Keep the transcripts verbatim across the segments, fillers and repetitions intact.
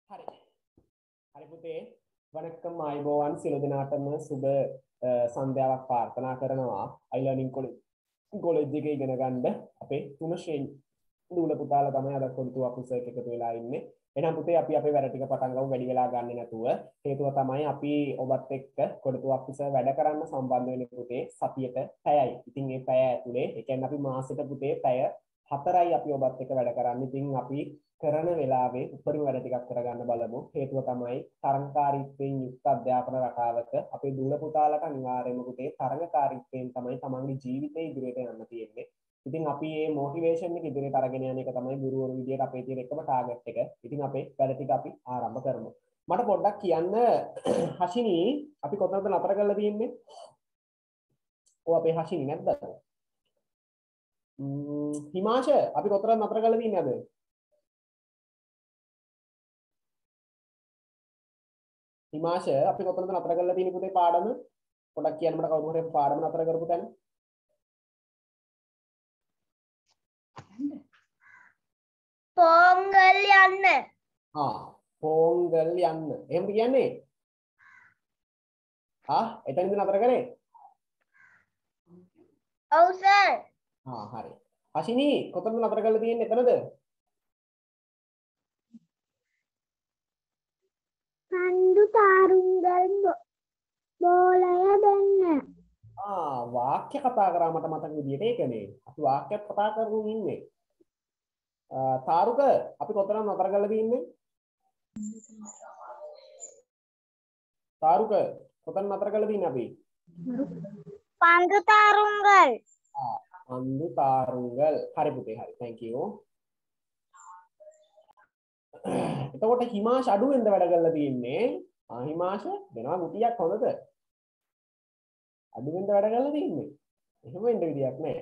හරි. හරි පුතේ. වණක්කම් ආයුබෝවන් සියලු දෙනාටම සුබ සන්ධ්‍යාවක් ප්‍රාර්ථනා කරනවා. iLearning college college එකේ ඉගෙන ගන්න අපේ තුන ශ්‍රේණි දූල පුතාලා තමයි අද කොටුව අපිස් එකතු වෙලා ඉන්නේ. එහෙනම් පුතේ අපි අපේ වැඩ ටික පටන් ගමු වැඩි වෙලා ගන්න නැතුව. හේතුව තමයි අපි ඔබත් එක්ක කොටුව අපිස් වැඩ කරන්න සම්බන්ධ වෙන්නේ පුතේ සතියට පැයයි. ඉතින් මේ පැය ඇතුලේ ඒ කියන්නේ අපි මාසෙට පුතේ පැය හතරයි අපි ඔබත් එක්ක වැඩ කරන්නේ. ඉතින් අපි කරන වෙලාවේ උපරිම වැඩ ටිකක් කරගන්න බලමු. හේතුව තමයි තරංකාරීත්වයෙන් යුක්ත අධ්‍යාපන රටාවක අපේ දුර පුතාලට අනිවාර්යයෙන්ම පුතේ තරංකාරීත්වයෙන් තමයි තමන්ගේ ජීවිතේ ඉදිරියට යන්න තියෙන්නේ. ඉතින් අපි මේ මොටිවේෂන් එක ඉදිරියට අරගෙන යන එක තමයි ගුරුවරු විදියට අපේ තියෙන එකම ටාගට් එක. ඉතින් අපේ වැඩ ටික අපි ආරම්භ කරමු. මට පොඩ්ඩක් කියන්න හෂිනි අපි කොතනද නතර කරලා තියෙන්නේ? ඔව් අපේ හෂිනි නැද්ද? ම්ම් හිමාෂ අපි කොතනද නතර කරලා තියෙන්නේ අද? හිමාෂ අපි කොතනද නතර කරලා තියෙන්නේ පුතේ පාඩම? පොඩ්ඩක් කියන්න මට කවුරු හරි පාඩම නතර කරපු තැන. පොංගල් යන්න. ආ පොංගල් යන්න. එහෙමද කියන්නේ? ආ එතනද නතර කරේ? ඔව් සර්. ආ හරි. හෂිනි කොතනද නතර කරලා තියෙන්නේ එතනද? පන්දු තාරුංගල් බෝලය දෙන්න. ආ වාක්‍ය කතා කරා මට මතක විදියට ඒකනේ. අපි වාක්‍යයක් කතා කරමින් ඉන්නේ. තාරුක අපි කොතනද නතර කරලා තියෙන්නේ? තාරුක කොතනද නතර කරලා තියෙන්නේ අපි? පන්දු තාරුංගල්. ආ පන්දු තාරුංගල්. හරි පුතේ හරි. thank you. එතකොට හිමාෂ අඩුවෙන්ද වැඩ කරලා තියෙන්නේ? ආ හිමාෂ දෙනවා ගුටියක් හොඳද? අඩුවෙන්ද වැඩ කරලා තියෙන්නේ? එහෙම වෙන්න විදියක් නැහැ.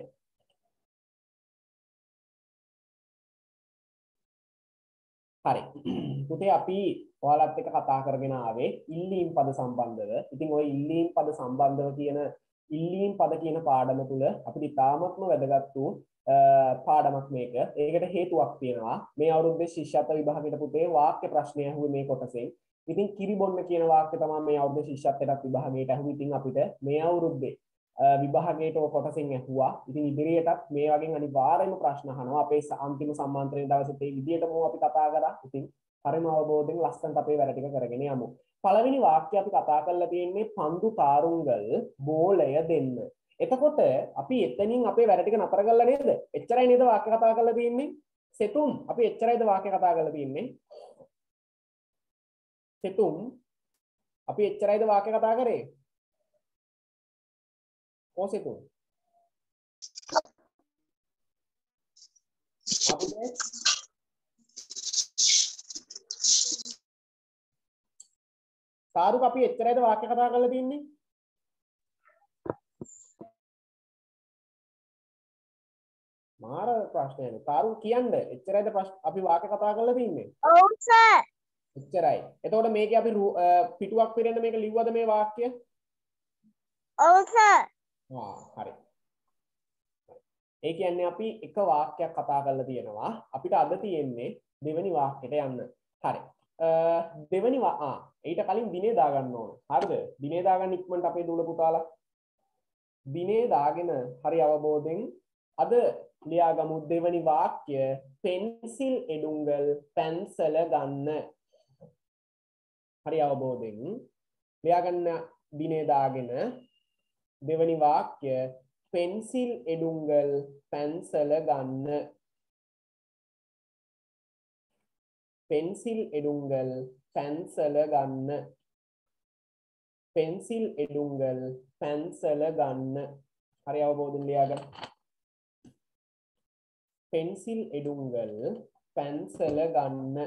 හරි. පුතේ අපි ඔයාලත් එක්ක කතා කරගෙන ආවේ ඉල්ලීම් පද සම්බන්ධව. ඉතින් ওই ඉල්ලීම් පද සම්බන්ධව කියන ඉල්ලීම් පද කියන පාඩම තුල අපිට ඉතාමත්ම වැදගත් වූ පාඩමක් මේක. ඒකට හේතුවක් තියෙනවා. මේ අවුරුද්දේ ශිෂ්‍යත්ව විභාගයට පුතේ වාක්‍ය ප්‍රශ්නය ඇහුවේ මේ කොටසෙන්. ඉතින් කිරිබොන්න කියන වාක්‍ය තමයි මේ අවුරුද්දේ ශිෂ්‍යත්වයට විභාගයට ඇහුවේ. ඉතින් අපිට මේ අවුරුද්දේ විභාගයට ඔය කොටසෙන් ඇහුවා. ඉතින් ඉදිරියටත් මේ වගේ අනිවාර්යයෙන්ම ප්‍රශ්න අහනවා. අපේ අන්තිම සම්මාන්ත්‍රණයේ දවසේ මේ විදියටම අපි කතා කරා. ඉතින් හරිම අවබෝධයෙන් ලස්සනට අපේ වැඩ ටික කරගෙන යමු. පළවෙනි වාක්‍යය අපි කතා කරලා තියෙන්නේ පන්දු තාරුංගල් බෝලය දෙන්න. එතකොට අපි එතනින් අපේ වැඩ ටික නතර කරලා නේද? එච්චරයි නේද වාක්‍ය කතා කරලා තියෙන්නේ? සෙතුම් අපි එච්චරයිද වාක්‍ය කතා කරලා තියෙන්නේ? සෙතුම් අපි එච්චරයිද වාක්‍ය කතා කරේ? කොසෙතුම් අපිට සාරුක අපි එච්චරයිද වාක්‍ය කතා කරලා තින්නේ? මාර ප්‍රශ්නයක්. සාරුක කියන්න එච්චරයිද අපි වාක්‍ය කතා කරලා තින්නේ? ඔව් සර්. එච්චරයි. එතකොට මේකේ අපි පිටුවක් පිරෙන්න මේක ලිව්වද මේ වාක්‍ය? ඔව් සර්. ආ හරි. ඒ කියන්නේ අපි එක වාක්‍යයක් කතා කරලා තියෙනවා. අපිට අද තියෙන්නේ දෙවෙනි වාක්‍යයට යන්න. හරි. දෙවෙනි ආ ඊට කලින් දිනේ දාගන්න ඕන. හරිද? දිනේ දාගන්න ඉක්මනට අපේ දූල පුතාලා. දිනේ දාගෙන හරි අවබෝධයෙන් අද ලියාගමු දෙවෙනි වාක්‍ය පෙන්සිල් එඩුංගල් පැන්සල ගන්න. හරි අවබෝධයෙන් ලියාගන්න දිනේ දාගෙන දෙවෙනි වාක්‍ය පෙන්සිල් එඩුංගල් පැන්සල ගන්න. පෙන්සිල් එඩුංගල් පැන්සල ගන්න. පෙන්සිල් එඩුංගල් පැන්සල ගන්න. හරි අවබෝධයෙන් ලියාගන්න. පෙන්සිල් එඩුංගල් පැන්සල ගන්න.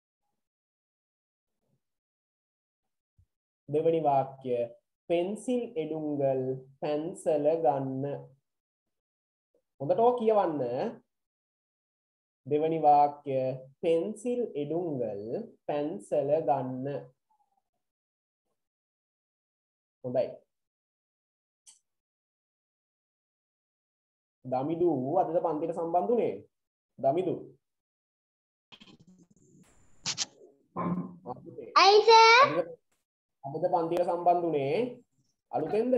දෙවනි වාක්‍ය පෙන්සිල් එඩුංගල් පැන්සල ගන්න. හොඳට ඕක කියවන්න. දෙවනි වාක්‍ය පෙන්සිල් එඩුංගල් පැන්සල ගන්න. හොඳයි. දමිදු අදද පන්තිට සම්බන්ධ වුණේ? දමිදු ඇයි සර්? අදද පන්තියට සම්බන්ධ වුණේ අලුතෙන්ද?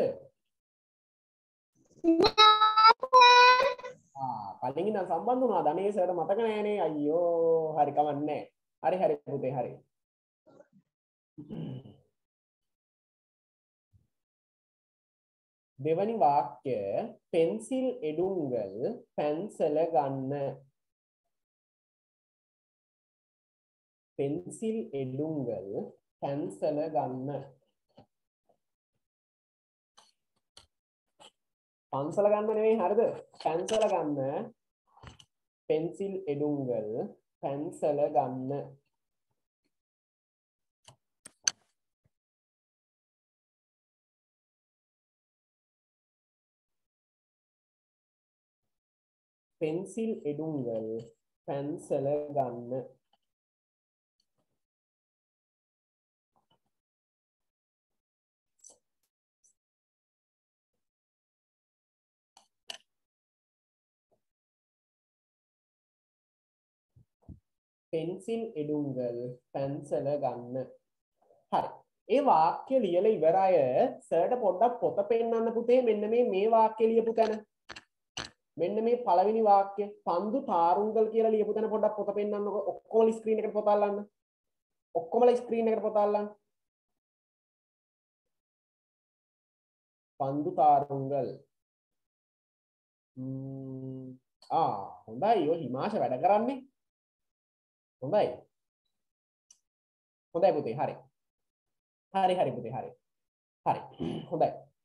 ආ කලින් ඉඳන් සම්බන්ධ වුණා. ධනේ සර්ට මතක නෑනේ. අයියෝ හරි කමන්නේ. හරි හරි පුතේ හරි. දෙවනි වාක්‍ය පෙන්සිල් එඩුංගල් පැන්සල ගන්න. පෙන්සිල් එඩුංගල් පැන්සල ගන්න. පන්සල ගන්න නෙවෙයි හරිද? පැන්සල ගන්න. පෙන්සිල් එඩුංගල් පැන්සල ගන්න. පෙන්සිල් එඩුංගල් පැන්සල ගන්න. පෙන්සිල් එඩුංගල් පැන්සල ගන්න. හරි. ඒ වාක්‍ය ලියලා ඉවර අය සර්ට පොඩ්ඩක් පොත පෙන්නන්න පුතේ. මෙන්න මේ මේ වාක්‍ය ලියපු තැන. මෙන්න මේ පළවෙනි වාක්‍ය පන්දු තාරුංගල් කියලා ලියපු තැන පොඩ්ඩක් පොත පෙන්නන්නකො. ඔක්කොම ස්ක්‍රීන් එකට පොත අල්ලන්න. ඔක්කොම ස්ක්‍රීන් එකට පොත අල්ලන්න. පන්දු තාරුංගල්. ම්ම් ආ හොඳයි. ඔය හිමාෂ වැඩ කරන්නේ. හොඳයි. හොඳයි පුතේ. හරි. හරි හරි පුතේ. හරි. හරි. හොඳයි.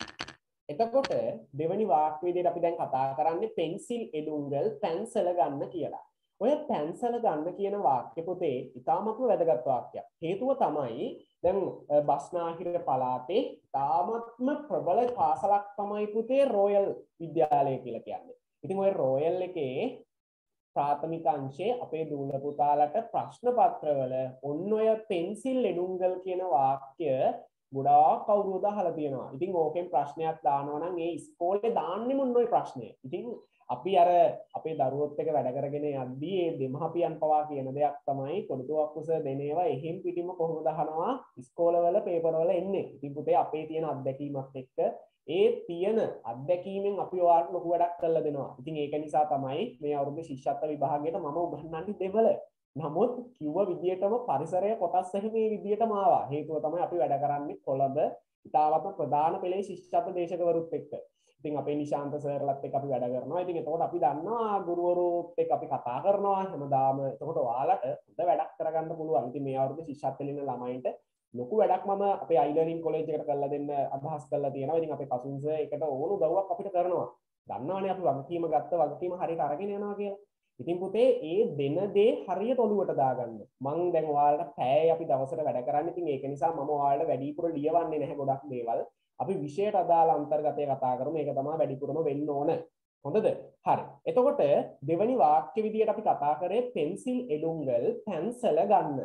එතකොට දෙවනි වාක්‍ය විදිහට අපි දැන් කතා කරන්නේ පෙන්සිල් එඩුංගල් පැන්සල ගන්න කියලා. ඔය පැන්සල ගන්න කියන වාක්‍ය පුතේ ඉතාමත්ම වැදගත් වාක්‍යයක්. හේතුව තමයි දැන් බස්නාහිර පළාතේ ඉතාමත්ම ප්‍රබල පාසලක් තමයි පුතේ රෝයල් විද්‍යාලය කියලා කියන්නේ. ඉතින් ඔය රෝයල් එකේ ප්‍රාථමික අංශයේ අපේ දූල පුතාලට ප්‍රශ්න පත්‍රවල ඔන්න ඔය පෙන්සිල් එඩුංගල් කියන වාක්‍ය ගොඩාක් කවුරුද අහලා තියෙනවා. ඉතින් ඕකෙන් ප්‍රශ්නයක් දානවා නම් ඒ ඉස්කෝලේ දාන්නෙම ඔන්න ඔය ප්‍රශ්නය. ඉතින් අපි අර අපේ දරුවොත් එක වැඩ කරගෙන යද්දී ඒ දෙමහපියන් පවා කියන දෙයක් තමයි කොඩුවක් කුස දෙන ඒවා එහෙම් පිටින්ම කොහොමද අහනවා ඉස්කෝලවල පේපර්වල එන්නේ. ඉතින් පුතේ අපේ තියෙන අත්දැකීමත් එක්ක ඒ තියෙන අත්දැකීමෙන් අපි ඔයාලට ලොකු වැඩක් කරලා දෙනවා. ඉතින් ඒක නිසා තමයි මේ අවුරුද්දේ ශිෂ්‍යත්ව විභාගයට මම උගන්වන්නේ දෙමළ. නමුත් කිව්ව විදියටම පරිසරය කොටස් එහෙම මේ විදියටම ආවා. හේතුව තමයි අපි වැඩ කරන්නේ කොළඹ ඉතාමත්ම ප්‍රධාන පෙළේ ශිෂ්‍යත්ව දේශකවරුත් එක්ක. ඉතින් අපේ නිශාන්ත සර්ලත් එක්ක අපි වැඩ කරනවා. ඉතින් එතකොට අපි දන්නවා ගුරුවරුත් එක්ක අපි කතා කරනවා හැමදාම. එතකොට ඔයාලට හොඳ වැඩක් කරගන්න පුළුවන්. ඉතින් මේ අවුරුද්දේ ශිෂ්‍යත්ව දෙන ළමයින්ට ලොකු වැඩක් මම අපේ අයිලර්නින් කොලෙජ් එකට කරලා දෙන්න අදහස් කරලා තියෙනවා. ඉතින් අපේ කසුන්ස එකට ඕන උදව්වක් අපිට කරනවා. දන්නවනේ අපි වගකීම ගත්ත වගකීම හරියට අරගෙන යනවා කියලා. ඉතින් පුතේ ඒ දෙන දේ හරියට ඔලුවට දාගන්න. මම දැන් ඔයාලට පැය අපි දවසට වැඩ කරන්නේ. ඉතින් ඒක නිසා මම ඔයාලට වැඩිපුර ලියවන්නේ නැහැ ගොඩක් දේවල්. අපි විෂයට අදාළ අන්තර්ගතය කතා කරමු. ඒක තමයි වැඩිපුරම වෙන්න ඕන. හොඳද? හරි. එතකොට දෙවනි වාක්‍ය විදියට අපි කතා කරේ පෙන්සිල් එඩුංගල් පැන්සල ගන්න.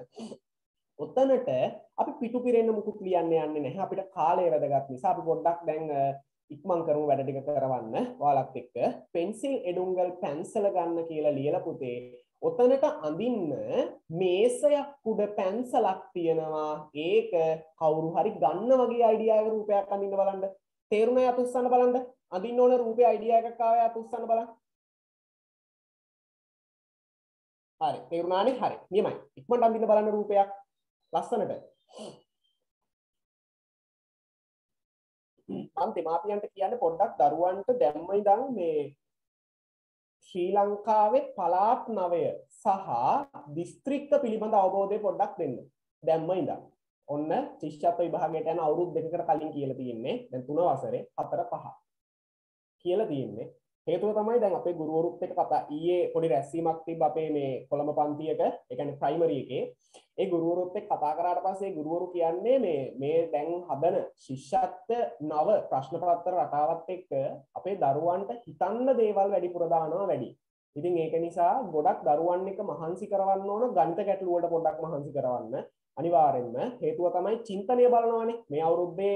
ඔතනට අපි පිටු පිරෙන්න මුකුත් ලියන්න යන්නේ නැහැ. අපිට කාලය වැදගත් නිසා අපි පොඩ්ඩක් දැන් ඉක්මන් කරමු වැඩ ටික කරවන්න ඔයාලත් එක්ක. පෙන්සිල් එඩුංගල් පැන්සල ගන්න කියලා ලියලා පුතේ ඔතනට අඳින්න මේසයක් උඩ පැන්සලක් තියෙනවා. ඒක කවුරු හරි ගන්න වගේ අයිඩියා එක රූපයක් අඳින්න බලන්න. තේරුණා යත උස්සන්න බලන්න. අඳින්න ඕන රූපේ අයිඩියා එකක් ආවා යත උස්සන්න බලන්න. හරි. තේරුණානේ? හරි. නියමයි. ඉක්මනට අඳින්න බලන්න රූපයක්. ලස්සනට. මම දෙමාපියන්ට කියන්නේ පොඩ්ඩක් දරුවන්ට දැම්ම ඉඳන් මේ ශ්‍රී ලංකාවේ පළාත් නවය සහ දිස්ත්‍රික්ක පිළිබඳ අවබෝධය පොඩ්ඩක් දෙන්න. දැම්ම ඉඳන්. ඔන්න ශිෂ්‍යත්ව විභාගයට යන අවුරුදු දෙකකට කලින් කියලා තියෙන්නේ. දැන් තුන වසරේ හතර පහ කියලා තියෙන්නේ. හේතුව තමයි දැන් අපේ ගුරුවරුත් එක්ක කතා ඊයේ පොඩි රැස්වීමක් තිබ්බ අපේ මේ කොළඹ පන්තියක ඒ කියන්නේ ප්‍රයිමරි එකේ ඒ ගුරුවරුත් එක්ක කතා කරාට පස්සේ ගුරුවරු කියන්නේ මේ මේ දැන් හදන ශිෂ්‍යත්ව නව ප්‍රශ්න පත්‍ර රටාවත් එක්ක අපේ දරුවන්ට හිතන්න දේවල් වැඩිපුර දානවා වැඩි. ඉතින් ඒක නිසා ගොඩක් දරුවන් එක මහන්සි කරවන්න ඕන ගණිත ගැටළු වලට පොඩ්ඩක් මහන්සි කරවන්න අනිවාර්යෙන්ම. හේතුව තමයි චින්තනය බලනවානේ. මේ අවුරුද්දේ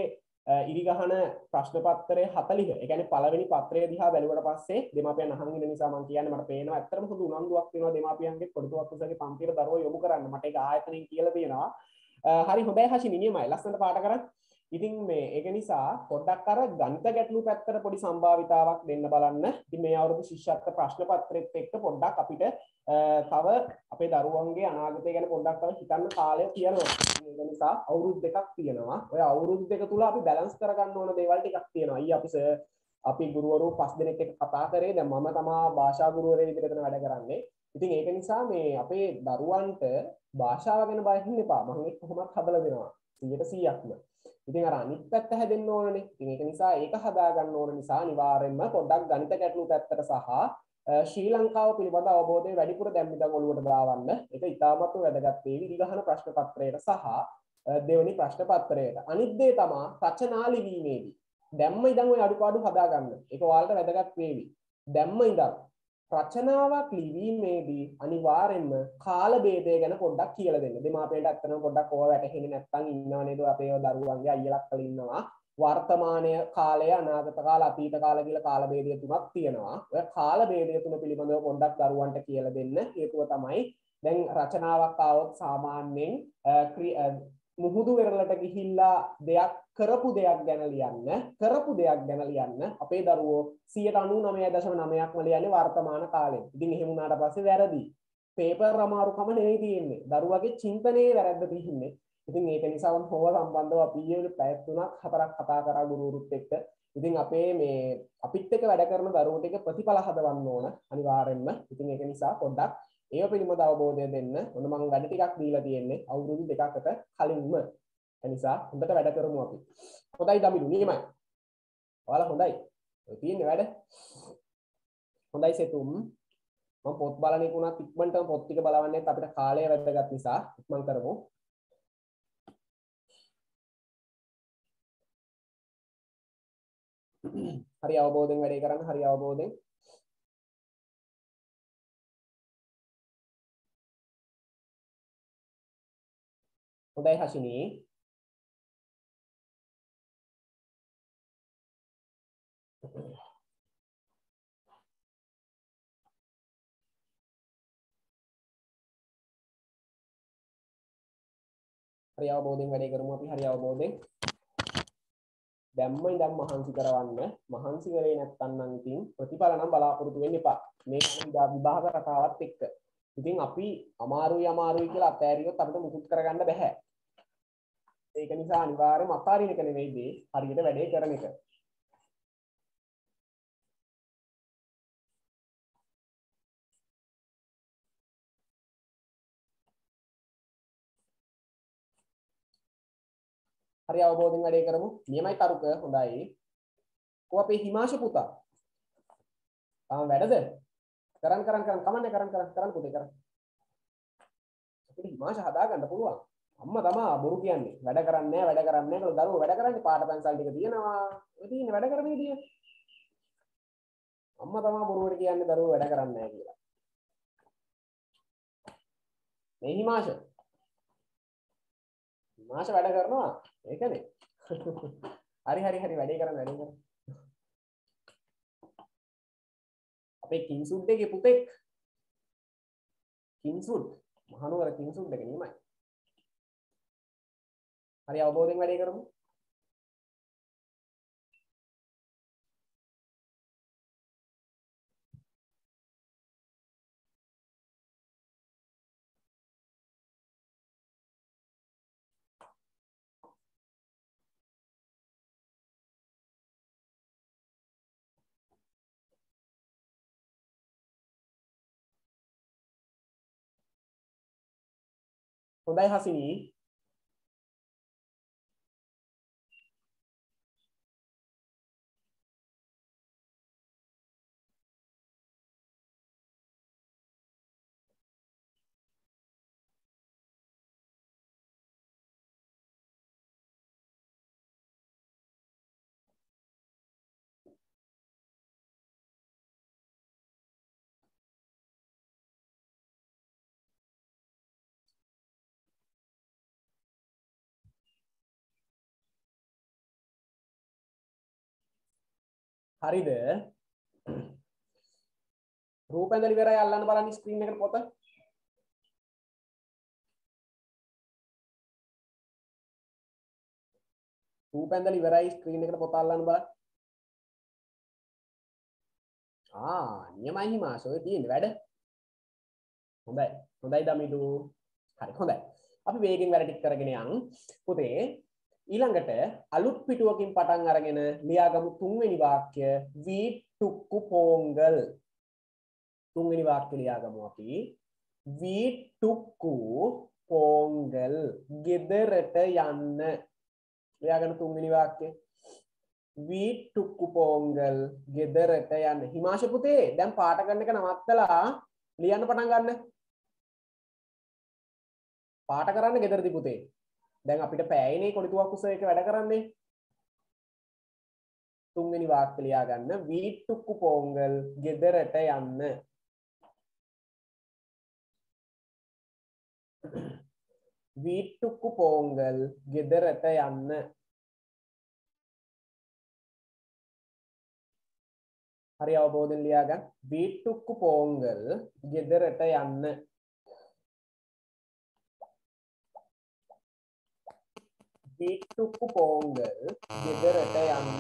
ඉරිගහන ප්‍රශ්න පත්‍රය හතලිහ. ඒ කියන්නේ පළවෙනි පත්‍රය දිහා බැලුවට පස්සේ දෙමාපියන් අහන් ඉන්න නිසා මම කියන්නේ මට පේනවා ඇත්තටම හොඳ උනන්දුවක් වෙනවා දෙමාපියන්ගේ පොඩි පුතේ පන්තියට දරුවෝ යොමු කරන්න. මට ඒක ආයතනයෙන් කියලා තියෙනවා. හරි හොඳයි හෂිනි නියමයි. ලස්සනට පාඩම් කරන්න. ඉතින් මේ ඒක නිසා පොඩ්ඩක් අර ගණිත ගැටලු පැත්තට පොඩි සම්භාවිතාවක් දෙන්න බලන්න. ඉතින් මේ අවුරුදු ශිෂ්‍යත්ව ප්‍රශ්න පත්‍රෙත් එක්ක පොඩ්ඩක් අපිට තව අපේ දරුවන්ගේ අනාගතය ගැන පොඩ්ඩක් තව හිතන්න කාලය තියෙනවා. ඒක නිසා අවුරුදු දෙකක් තියෙනවා. ඔය අවුරුදු දෙක තුල අපි බැලන්ස් කරගන්න ඕන දේවල් ටිකක් තියෙනවා. ඊ අපි අපි ගුරුවරු පස් දෙනෙක් එක්ක කතා කරේ. දැන් මම තමයි භාෂා ගුරුවරයෙක් විදිහට වැඩ කරන්නේ. ඉතින් ඒක නිසා මේ අපේ දරුවන්ට භාෂාව ගැන බය වෙන්න එපා. මම ඒක කොහොමත් හදලා දෙනවා. සීයට සීයක්ම. ඉතින් අර අනිත් පැත්ත හැදෙන්න ඕනනේ. ඉතින් ඒක නිසා ඒක හදා ගන්න ඕන නිසා අනිවාර්යයෙන්ම පොඩ්ඩක් ගණිත ගැටලු පැත්තට සහ ශ්‍රී ලංකාව පිළිබඳ අවබෝධය වැඩිපුර දැන් ඉඳන් ඔළුවට දාවන්න. ඒක ඉතාමත් වැදගත් වේවි. ඉරිගහන ප්‍රශ්න පත්‍රයට සහ දෙවෙනි ප්‍රශ්න පත්‍රයට. අනිත් දේ තමයි රචනා ලිවීමේදී. දැම්ම ඉඳන් ඔය අඩුපාඩු හදා ගන්න. ඒක ඔයාලට වැදගත් වේවි. දැම්ම ඉඳන් රචනාවක් ලිවීමේදී අනිවාර්යෙන්ම කාල භේදය ගැන පොඩ්ඩක් කියලා දෙන්න. දෙමාපියන්ට අත්තන පොඩ්ඩක් ඕවා වැටහෙන්නේ නැත්නම් ඉන්නව නේද අපේ දරුවන්ගේ අයියලා අක්කලා ඉන්නවා. වර්තමානය කාලය අනාගත කාල අතීත කාල කියලා කාල භේදය තුනක් තියෙනවා. ඔය කාල භේදය තුන පිළිබඳව පොඩ්ඩක් දරුවන්ට කියලා දෙන්න. හේතුව තමයි දැන් රචනාවක් ආවොත් සාමාන්‍යයෙන් මුහුදු වෙරළට ගිහිල්ලා දෙයක් කරපු දෙයක් ගැන ලියන්න කරපු දෙයක් ගැන ලියන්න අපේ දරුවෝ සියයට අනූනවය දශම නවයක්ම ලියන්නේ වර්තමාන කාලෙන්. ඉතින් එහෙම වුණාට පස්සේ වැරදි. පේපර් අමාරුකම නෙවෙයි තියෙන්නේ. දරුවගේ චින්තනයේ වැරද්ද තියෙන්නේ. ඉතින් ඒක නිසා මම හොව සම්බන්ධව අපි ඊයේ පැය තුනක් හතරක් කතා කරා ගුරුවරුත් එක්ක. ඉතින් අපේ මේ අපිත් එක්ක වැඩ කරන දරුවෝ ටික ප්‍රතිඵල හදවන්න ඕන අනිවාර්යෙන්ම. ඉතින් ඒක නිසා පොඩ්ඩක් ඒව පිළිබඳ අවබෝධය දෙන්න. ඔන්න මම වැඩ ටිකක් දීලා තියෙන්නේ අවුරුදු දෙකකට කලින්ම. ඒ නිසා හොඳට වැඩ කරමු අපි. හොඳයි දමිනු නියමයි. ඔයාලා හොඳයි. ඔය තියෙන්නේ වැඩ. හොඳයි සෙතුම්. මම පොත් බලන එක උනත් ඉක්මනටම පොත් ටික බලවන්නේත් අපිට කාලය වැදගත් නිසා ඉක්මන් කරමු. හරි අවබෝධයෙන් වැඩේ කරන්න හරි අවබෝධයෙන්. හොඳයි හෂිනී. හරි අවබෝධයෙන් වැඩේ කරමු අපි හරි අවබෝධයෙන්. දැම්ම ඉඳන් මහන්සි කරවන්න. මහන්සි කරේ නැත්නම් නම් ඉතින් ප්‍රතිඵල නම් බලාපොරොත්තු වෙන්න එපා. මේ විභාග රටාවත් එක්ක. ඉතින් අපි අමාරුයි අමාරුයි කියලා අතෑරියොත් අපිට මුකුත් කරගන්න බෑ. ඒක නිසා අනිවාර්යයෙන්ම අතාරින එක නෙවෙයි දේ හරියට වැඩේ කරන එක. හරි අවබෝධයෙන් වැඩේ කරමු. නියමයි තරුක හොඳයි. කො අපේ හිමාශ පුතා. තාම වැඩද? කරන් කරන් කරන් කමන්නේ කරන් කරන් කරන් පුතේ කරන්. අපිට හිමාශ හදා ගන්න පුළුවන්. අම්මා තමා බොරු කියන්නේ. වැඩ කරන්නේ නැහැ වැඩ කරන්නේ නැහැ කියලා දරුවෝ වැඩ කරන්නේ පාට පැන්සල් ටික තියෙනවා. ඔය තියෙන වැඩ කරන විදිය. අම්මා තමා බොරුවට කියන්නේ දරුවෝ වැඩ කරන්නේ නැහැ කියලා. මේ හිමාශ මාෂ වැඩ කරනවා ඒකනේ. හරි හරි හරි වැඩේ කරන්න වැඩේ කරන්න. අපේ කින්සුඩ්ගේ පුතෙක් කින්සුඩ් මහනුවර කින්සුඩ් එක නියමයි. හරි අවබෝධයෙන් වැඩේ කරමු. හොඳයි හසිනී. හරිද? රූප ඇඳලා ඉවරයි අල්ලන්න බලන්න ස්ක්‍රීන් එකට පොත. රූප ඇඳලා ඉවරයි ස්ක්‍රීන් එකට පොත අල්ලන්න බලන්න. ආ නියමයි හිමාස ඔය තියෙන්නේ වැඩ. හොඳයි. හොඳයි දමිදු. හරි හොඳයි. අපි වේගෙන් වැඩ ටික කරගෙන යන්. පුතේ ඊළඟට අලුත් පිටුවකින් පටන් අරගෙන ලියාගමු තුන්වෙනි වාක්‍ය වීට්ටුක්කු පෝංගල්. තුන්වෙනි වාක්‍ය ලියාගමු අපි වීට්ටුක්කු පෝංගල් ගෙදරට යන්න. ලියාගන්න තුන්වෙනි වාක්‍ය වීට්ටුක්කු පෝංගල් ගෙදරට යන්න. හිමාශ පුතේ දැන් පාට කරන එක නවත්තලා ලියන්න පටන් ගන්න. පාට කරන්න ගෙදරදී පුතේ. දැන් අපිට පෑයනේ කොළිතුවක් උස එක වැඩ කරන්නේ. තුන්වෙනි වාක්‍ය ලියා ගන්න වීට්ටුක්කු පෝංගල් ගෙදරට යන්න. වීට්ටුක්කු පෝංගල් ගෙදරට යන්න. හරි අවබෝධයෙන් ලියා ගන්න. වීට්ටුක්කු පෝංගල් ගෙදරට යන්න. වීට්ටුක්කු පෝංගල් ගෙදරට යන්න.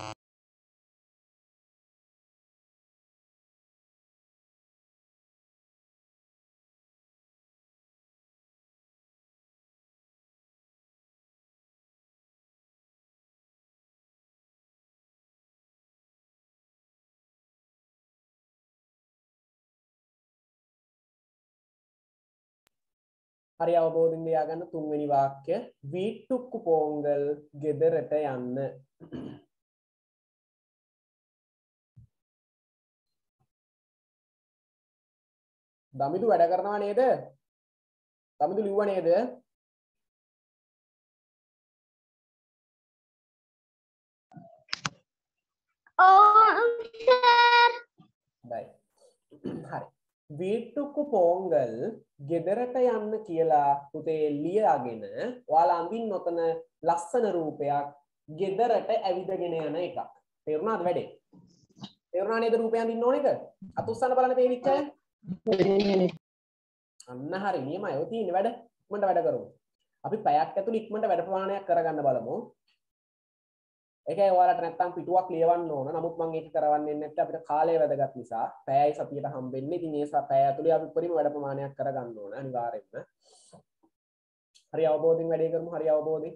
හරි අවබෝධයෙන් ලියා ගන්න තුන්වෙනි වාක්‍ය වීට්ටුක්කු පෝංගල් ගෙදරට යන්න. දමිදු වැඩ කරනවා නේද? දමිදු ලිව්වා නේද? ඔව් සර්. හරි. හරි. වීට්ටුක්කු පෝංගල් ගෙදරට යන්න කියලා පුතේ ලියාගෙන ඔයාලා අඳින්න ඔතන ලස්සන රූපයක් ගෙදරට ඇවිදගෙන යන එකක්. තේරුණාද වැඩේ? තේරුණා නේද රූපය අඳින්න ඕන එක? අත උස්සන්න බලන්න තේරිච්ච අය? අන්න හරි නියමයි. ඔය තියෙන්නේ වැඩ. ඉක්මනට වැඩ කරමු. අපි පැයක් ඇතුළේ ඉක්මනට වැඩ ප්‍රමාණයක් කරගන්න බලමු. ඒකයි ඔයාලට නැත්තම් පිටුවක් ලියවන්න ඕන. නමුත් මම ඒක කරවන්නේ නැත්නම් අපිට කාලය වැදගත් නිසා පැයයි සතියට හම්බෙන්නේ. ඉතින් ඒ පැය ඇතුළේ අපි උඩරිම වැඩ ප්‍රමාණයක් කරගන්න ඕන අනිවාර්යෙන්ම. හරි අවබෝධයෙන් වැඩේ කරමු. හරි අවබෝධයෙන්.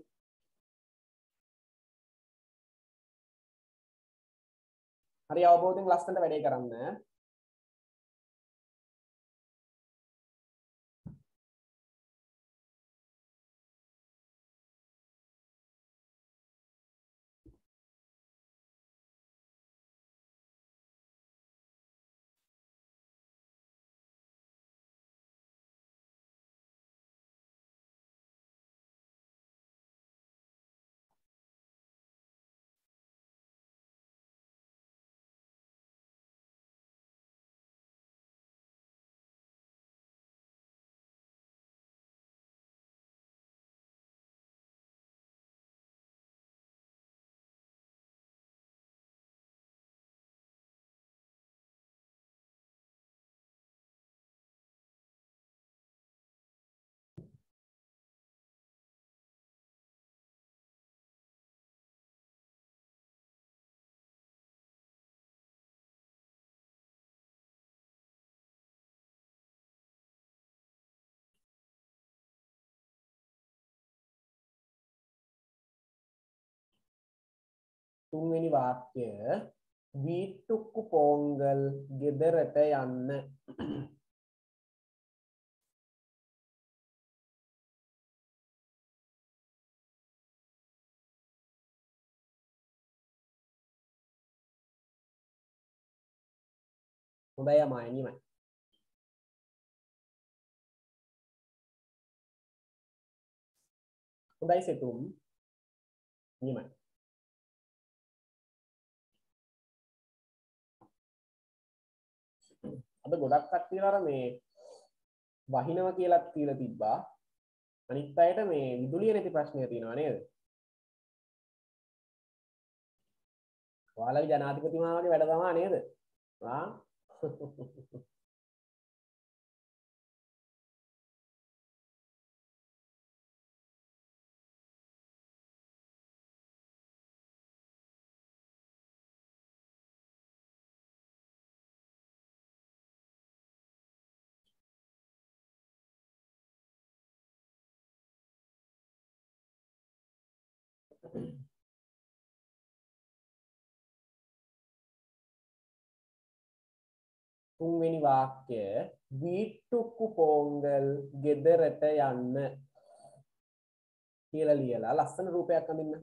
හරි අවබෝධයෙන් ලස්සනට වැඩේ කරන්න. තුන්වෙනි වාක්‍ය වීට්ටුක්කු පෝංගල් ගෙදරට යන්න. හොඳයි අමායි නියමයි. හොඳයි සෙතුම් නියමයි. අද ගොඩක් කට්ටියලා අර මේ වහිනවා කියලා තියලා තිබ්බා. අනිත් අයට මේ විදුලිය නැති ප්‍රශ්නය තියෙනවා නේද? ඔයාලගේ ජනාධිපතිමාගේ වැඩ තමා නේද? ආ තුන්වෙනි වාක්‍ය வீட்டுக்கு போங்கள் ගෙදරට යන්න කියලා ලියලා ලස්සන රූපයක් අඳින්න.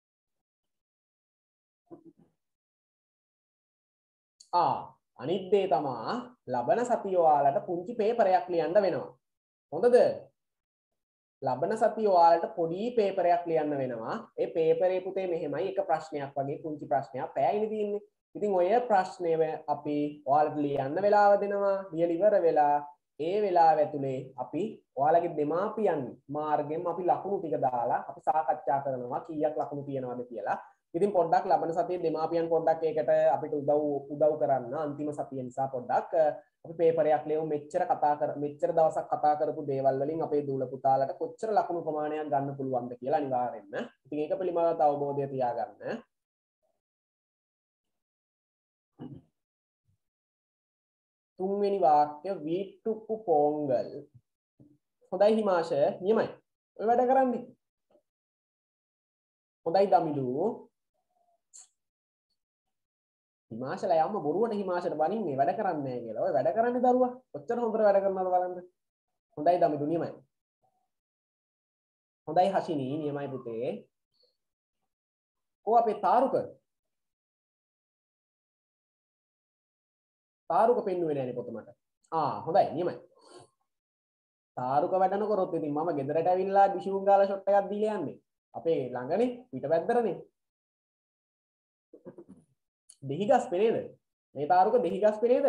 ආ අනිත් දේ තමා ලබන සතිය ඔයාලට පුංචි පේපරයක් ලියන්න වෙනවා. හොඳද? ලබන සතිය ඔයාලට පොඩි පේපරයක් ලියන්න වෙනවා. ඒ පේපරේ පුතේ මෙහෙමයි එක ප්‍රශ්නයක් වගේ පුංචි ප්‍රශ්නයක් පැයයිනේ තියෙන්නේ. ඉතින් ඔය ප්‍රශ්නය අපි ඔයාලට ලියන්න වෙලාව දෙනවා. ලියලා ඉවර වෙලා ඒ වෙලාව ඇතුලේ අපි ඔයාලගේ දෙමාපියන් මාර්ගයෙන් අපි ලකුණු ටික දාලා අපි සාකච්ඡා කරනවා කීයක් ලකුණු තියෙනවද කියලා. ඉතින් පොඩ්ඩක් ලබන සතියේ දෙමාපියන් පොඩ්ඩක් ඒකට අපිට උදව් උදව් කරන්න අන්තිම සතිය නිසා පොඩ්ඩක් අපි පේපරයක් ලියමු. මෙච්චර කතා කර මෙච්චර දවසක් කතා කරපු දේවල් වලින් අපේ දූල පුතාලට කොච්චර ලකුණු ප්‍රමාණයක් ගන්න පුළුවන්ද කියලා අනිවාර්යෙන්ම. ඉතින් ඒක පිළිබඳව අවබෝධය තියාගන්න. තුන්වෙනි වාක්‍ය வீட்டுக்கு போங்கள். හොඳයි හිමාශ නියමයි. ඔය වැඩ කරන්නේ. හොඳයි දමිලු. හිමාශලා යම්ම බොරුවට හිමාශට බනින්නේ වැඩ කරන්නේ නැහැ කියලා. ඔය වැඩ කරන්නේ දරුවා. කොච්චර හොඳට වැඩ කරනවද බලන්න. හොඳයි දමිලු නියමයි. හොඳයි හෂිනී නියමයි පුතේ. කො අපේ තාරුක තාරුක පෙන්නුවේ නෑනේ පොත මට. ආ හොඳයි නියමයි. තාරුක වැඩන කරොත් ඉතින් මම ගෙදරට ඇවිල්ලා ඩිෂුම් ගාලා ෂොට් එකක් දීලා යන්නේ. අපේ ළඟනේ පිටපැද්දරනේ. දෙහිගස් පෙනේද? මේ තාරුක දෙහිගස් පෙනේද?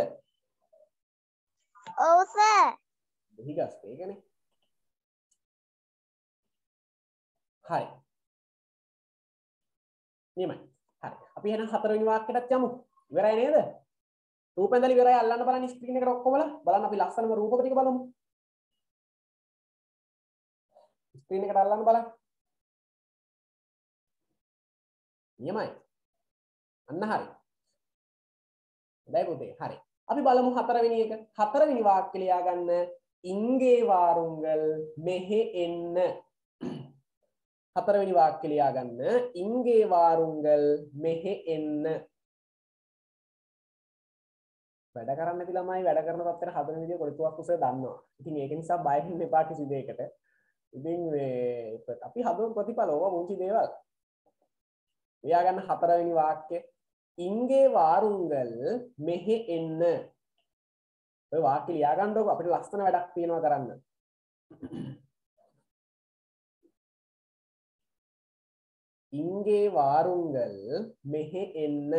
ඔව් සර්. දෙහිගස් ඒකනේ. හරි. නියමයි. හරි. අපි එහෙනම් හතරවෙනි වාක්‍යයටත් යමු. ඉවරයි නේද? රූපෙන්දලි ඉවරයි අල්ලන්න බලන්න ස්ක්‍රීන් එකට ඔක්කොමලා. බලන්න අපි ලස්සනම රූප ටික බලමු. ස්ක්‍රීන් එකට අල්ලන්න බලන්න. නියමයි. අන්න හරි. හොඳයි පුතේ. හරි. අපි බලමු හතරවෙනි එක. හතරවෙනි වාක්‍ය ලියා ගන්න. ඉංගේ වාරුංගල් මෙහෙ එන්න. හතරවෙනි වාක්‍ය ලියා ගන්න. ඉංගේ වාරුංගල් මෙහෙ එන්න. වැඩ කරන්න නැති ළමයි වැඩ කරන පැත්තට හදන විදිය කොලිතුවක් කුසල දන්නවා. ඉතින් ඒක නිසා බය වෙන්න එපා කිසි දෙයකට. ඉතින් මේ අපි හදමු ප්‍රතිඵල ඕවා මුංචි දේවල්. ලියා ගන්න හතරවෙනි වාක්‍ය. ඉංගේ වාරුංගල් මෙහෙ එන්න. ඔය වාක්‍ය ලියා ගන්නකො අපිට ලස්සන වැඩක් තියෙනවා කරන්න. ඉංගේ වාරුංගල් මෙහෙ එන්න.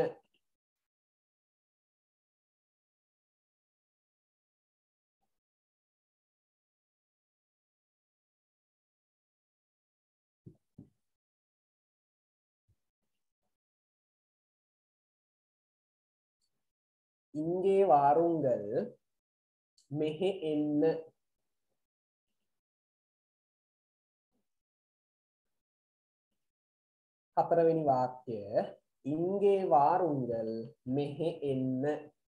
ඉංගේ වාරුංගල් මෙහෙ එන්න. හතරවෙනි වාක්‍ය. ඉංගේ වාරුංගල් මෙහෙ එන්න.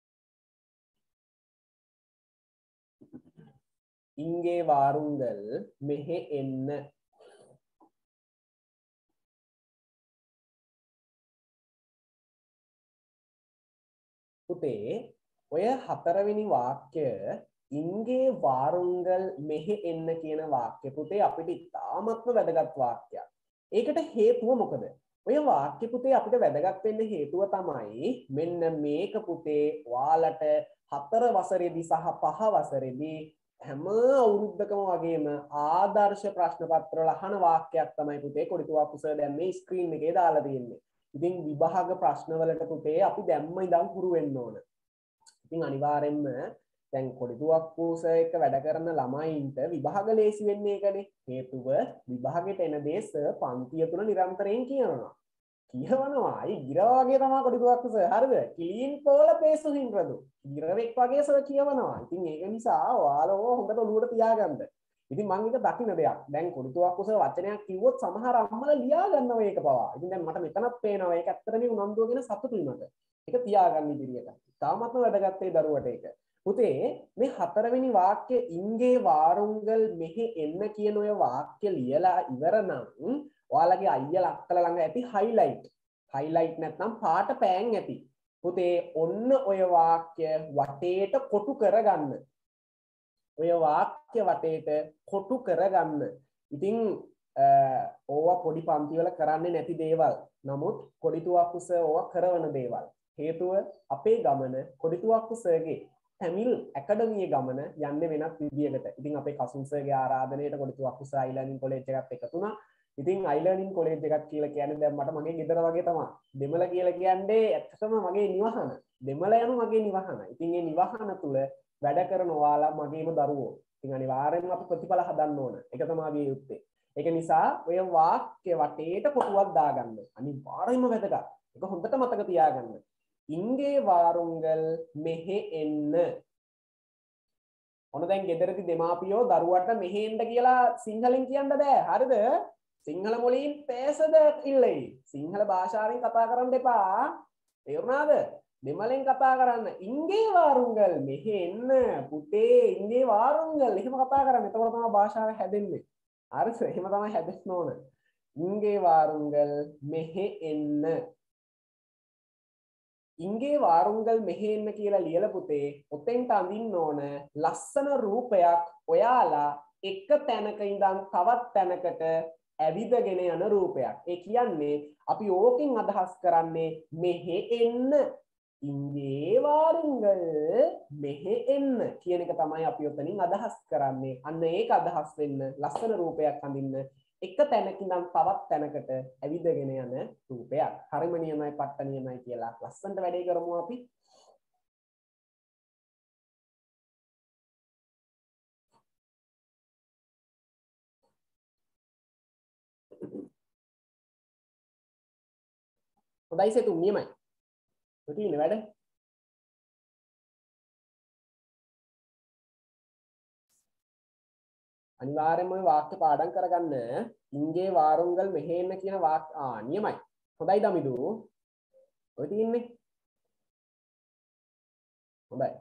ඉංගේ වාරුංගල් මෙහෙ එන්න. පුතේ ඔය හතරවෙනි වාක්‍ය ඉංගේ වාරුංගල් මෙහෙ එන්න කියන වාක්‍ය පුතේ අපිට ඉතාමත්ම වැදගත් වාක්‍යයක්. ඒකට හේතුව මොකද? ඔය වාක්‍ය පුතේ අපිට වැදගත් වෙන්න හේතුව තමයි මෙන්න මේක පුතේ ඔයාලට හතර වසරේදී සහ පහ වසරේදී හැම අවුරුද්දකම වගේම ආදර්ශ ප්‍රශ්න පත්‍රවල අහන වාක්‍යයක් තමයි පුතේ කොටිතුවක් කුසල දැන් මේ ස්ක්‍රීන් එකේ දාලා තියෙන්නේ. ඉතින් විභාග ප්‍රශ්නවලට පුතේ අපි දැම්ම ඉඳන් පුරු වෙන්න ඕන. ඉතින් අනිවාර්යෙන්ම දැන් කොටිතුවක් කුස එක වැඩ කරන ළමයින්ට විභාග ලේසි වෙන්නේ ඒකනේ. හේතුව විභාගෙට එන දේ සර් පන්තිය තුල නිරන්තරයෙන් කියනවා. කියවනවා. අයි ගිර වගේ තමයි කොටිතුවක්කු සර්. හරිද? ක්ලීන් පර්ල පේසු හින්රදු. ගිරවෙක් වගේ සර් කියවනවා. ඉතින් ඒක නිසා ඔයාලව හොඳට ඔලුවට තියාගන්න. ඉතින් මම එක දකින්න දෙයක්. දැන් කොටිතුවක්කු සර් වචනයක් කිව්වොත් සමහර අම්මලා ලියා ගන්නවා ඒක පවා. ඉතින් දැන් මට මෙතනත් පේනවා ඒක ඇත්තටම උනන්දුව ගැන සතුටුයි මට. ඒක තියාගන්න ඉදිරියට. තාමත්ම වැදගත් ඒ දරුවට ඒක. පුතේ මේ හතරවෙනි වාක්‍ය ඉංගේ වාරුංගල් මෙහෙ එන්න කියන ඔය වාක්‍ය ලියලා ඉවර නම් ඔයාලගේ අයියලා අක්කලා ළඟ ඇති highlight highlight නැත්නම් පාට පෑන් ඇති. පුතේ ඔන්න ඔය වාක්‍ය වටේට කොටු කරගන්න. ඔය වාක්‍ය වටේට කොටු කරගන්න. ඉතින් ඕවා පොඩි පන්ති වල කරන්නේ නැති දේවල්. නමුත් කොඩිතුවක්කු සර් ඕවා කරන දේවල්. හේතුව අපේ ගමන කොඩිතුවක්කු සර්ගේ තැමිල් ඇකඩමිය ගමන යන්නේ වෙනත් විදියකට. ඉතින් අපේ කසුන් සර්ගේ ආරාධනයට කොඩිතුවක්කු සර් අයිලර්නින් කොලෙජ් එකත් එකතු වුණා. ඉතින් අයිලර්නින් කොලෙජ් එකක් කියලා කියන්නේ දැන් මට මගේ ගෙදර වගේ තමයි. දෙමළ කියලා කියන්නේ ඇත්තටම මගේ නිවහන. දෙමළ යනු මගේ නිවහන. ඉතින් මේ නිවහන තුල වැඩ කරන ඔයාලා මගේම දරුවෝ. ඉතින් අනිවාර්යෙන්ම අපි ප්‍රතිඵල හදන්න ඕන. ඒක තමයි අපි යුත්තේ. ඒක නිසා ඔය වාක්‍ය වටේට කොටුවක් දාගන්න. අනිවාර්යෙන්ම වැදගත්. ඒක හොඳට මතක තියාගන්න. ඉංගේ වාරුංගල් මෙහෙ එන්න. ඔන්න දැන් ගෙදරදී දෙමාපියෝ දරුවට මෙහෙ එන්න කියලා සිංහලෙන් කියන්න බෑ. හරිද? සිංහල මොලින් පේසද ඉල්ලයි. සිංහල භාෂාවෙන් කතා කරන්න එපා. තේරුණාද? දෙමළෙන් කතා කරන්න. ඉංගේ වාරුංගල් මෙහෙ එන්න පුතේ ඉංගේ වාරුංගල් එහෙම කතා කරන්න. එතකොට තමයි භාෂාව හැදෙන්නේ. හරිද? එහෙම තමයි හැදෙන්න ඕන. ඉංගේ වාරුංගල් මෙහෙ එන්න. ඉංගේ වාරුංගල් මෙහෙ එන්න කියලා ලියලා පුතේ ඔතෙන්ට අඳින්න ඕන ලස්සන රූපයක් ඔයාලා එක තැනක ඉඳන් තවත් තැනකට ඇවිදගෙන යන රූපයක්. ඒ කියන්නේ අපි ඕකෙන් අදහස් කරන්නේ මෙහෙ එන්න. ඉංගේ වාරුංගල් මෙහෙ එන්න කියන එක තමයි අපි ඔතනින් අදහස් කරන්නේ. අන්න ඒක අදහස් වෙන්න ලස්සන රූපයක් අඳින්න එක තැනක ඉඳන් තවත් තැනකට ඇවිදගෙන යන රූපයක්. හරිම නියමයි පට්ට නියමයි කියලා ලස්සනට වැඩේ කරමු අපි. හොඳයි සෙතු නියමයි. ඔතන වැඩ. අනිවාර්යයෙන්ම ඔය වාක්‍ය පාඩම් කරගන්න. ඉංගේ වාරුංගල් මෙහෙ එන්න කියන වාක්‍ය ආ නියමයි. හොඳයි දමිදු. ඔය තියෙන්නේ. හොඳයි.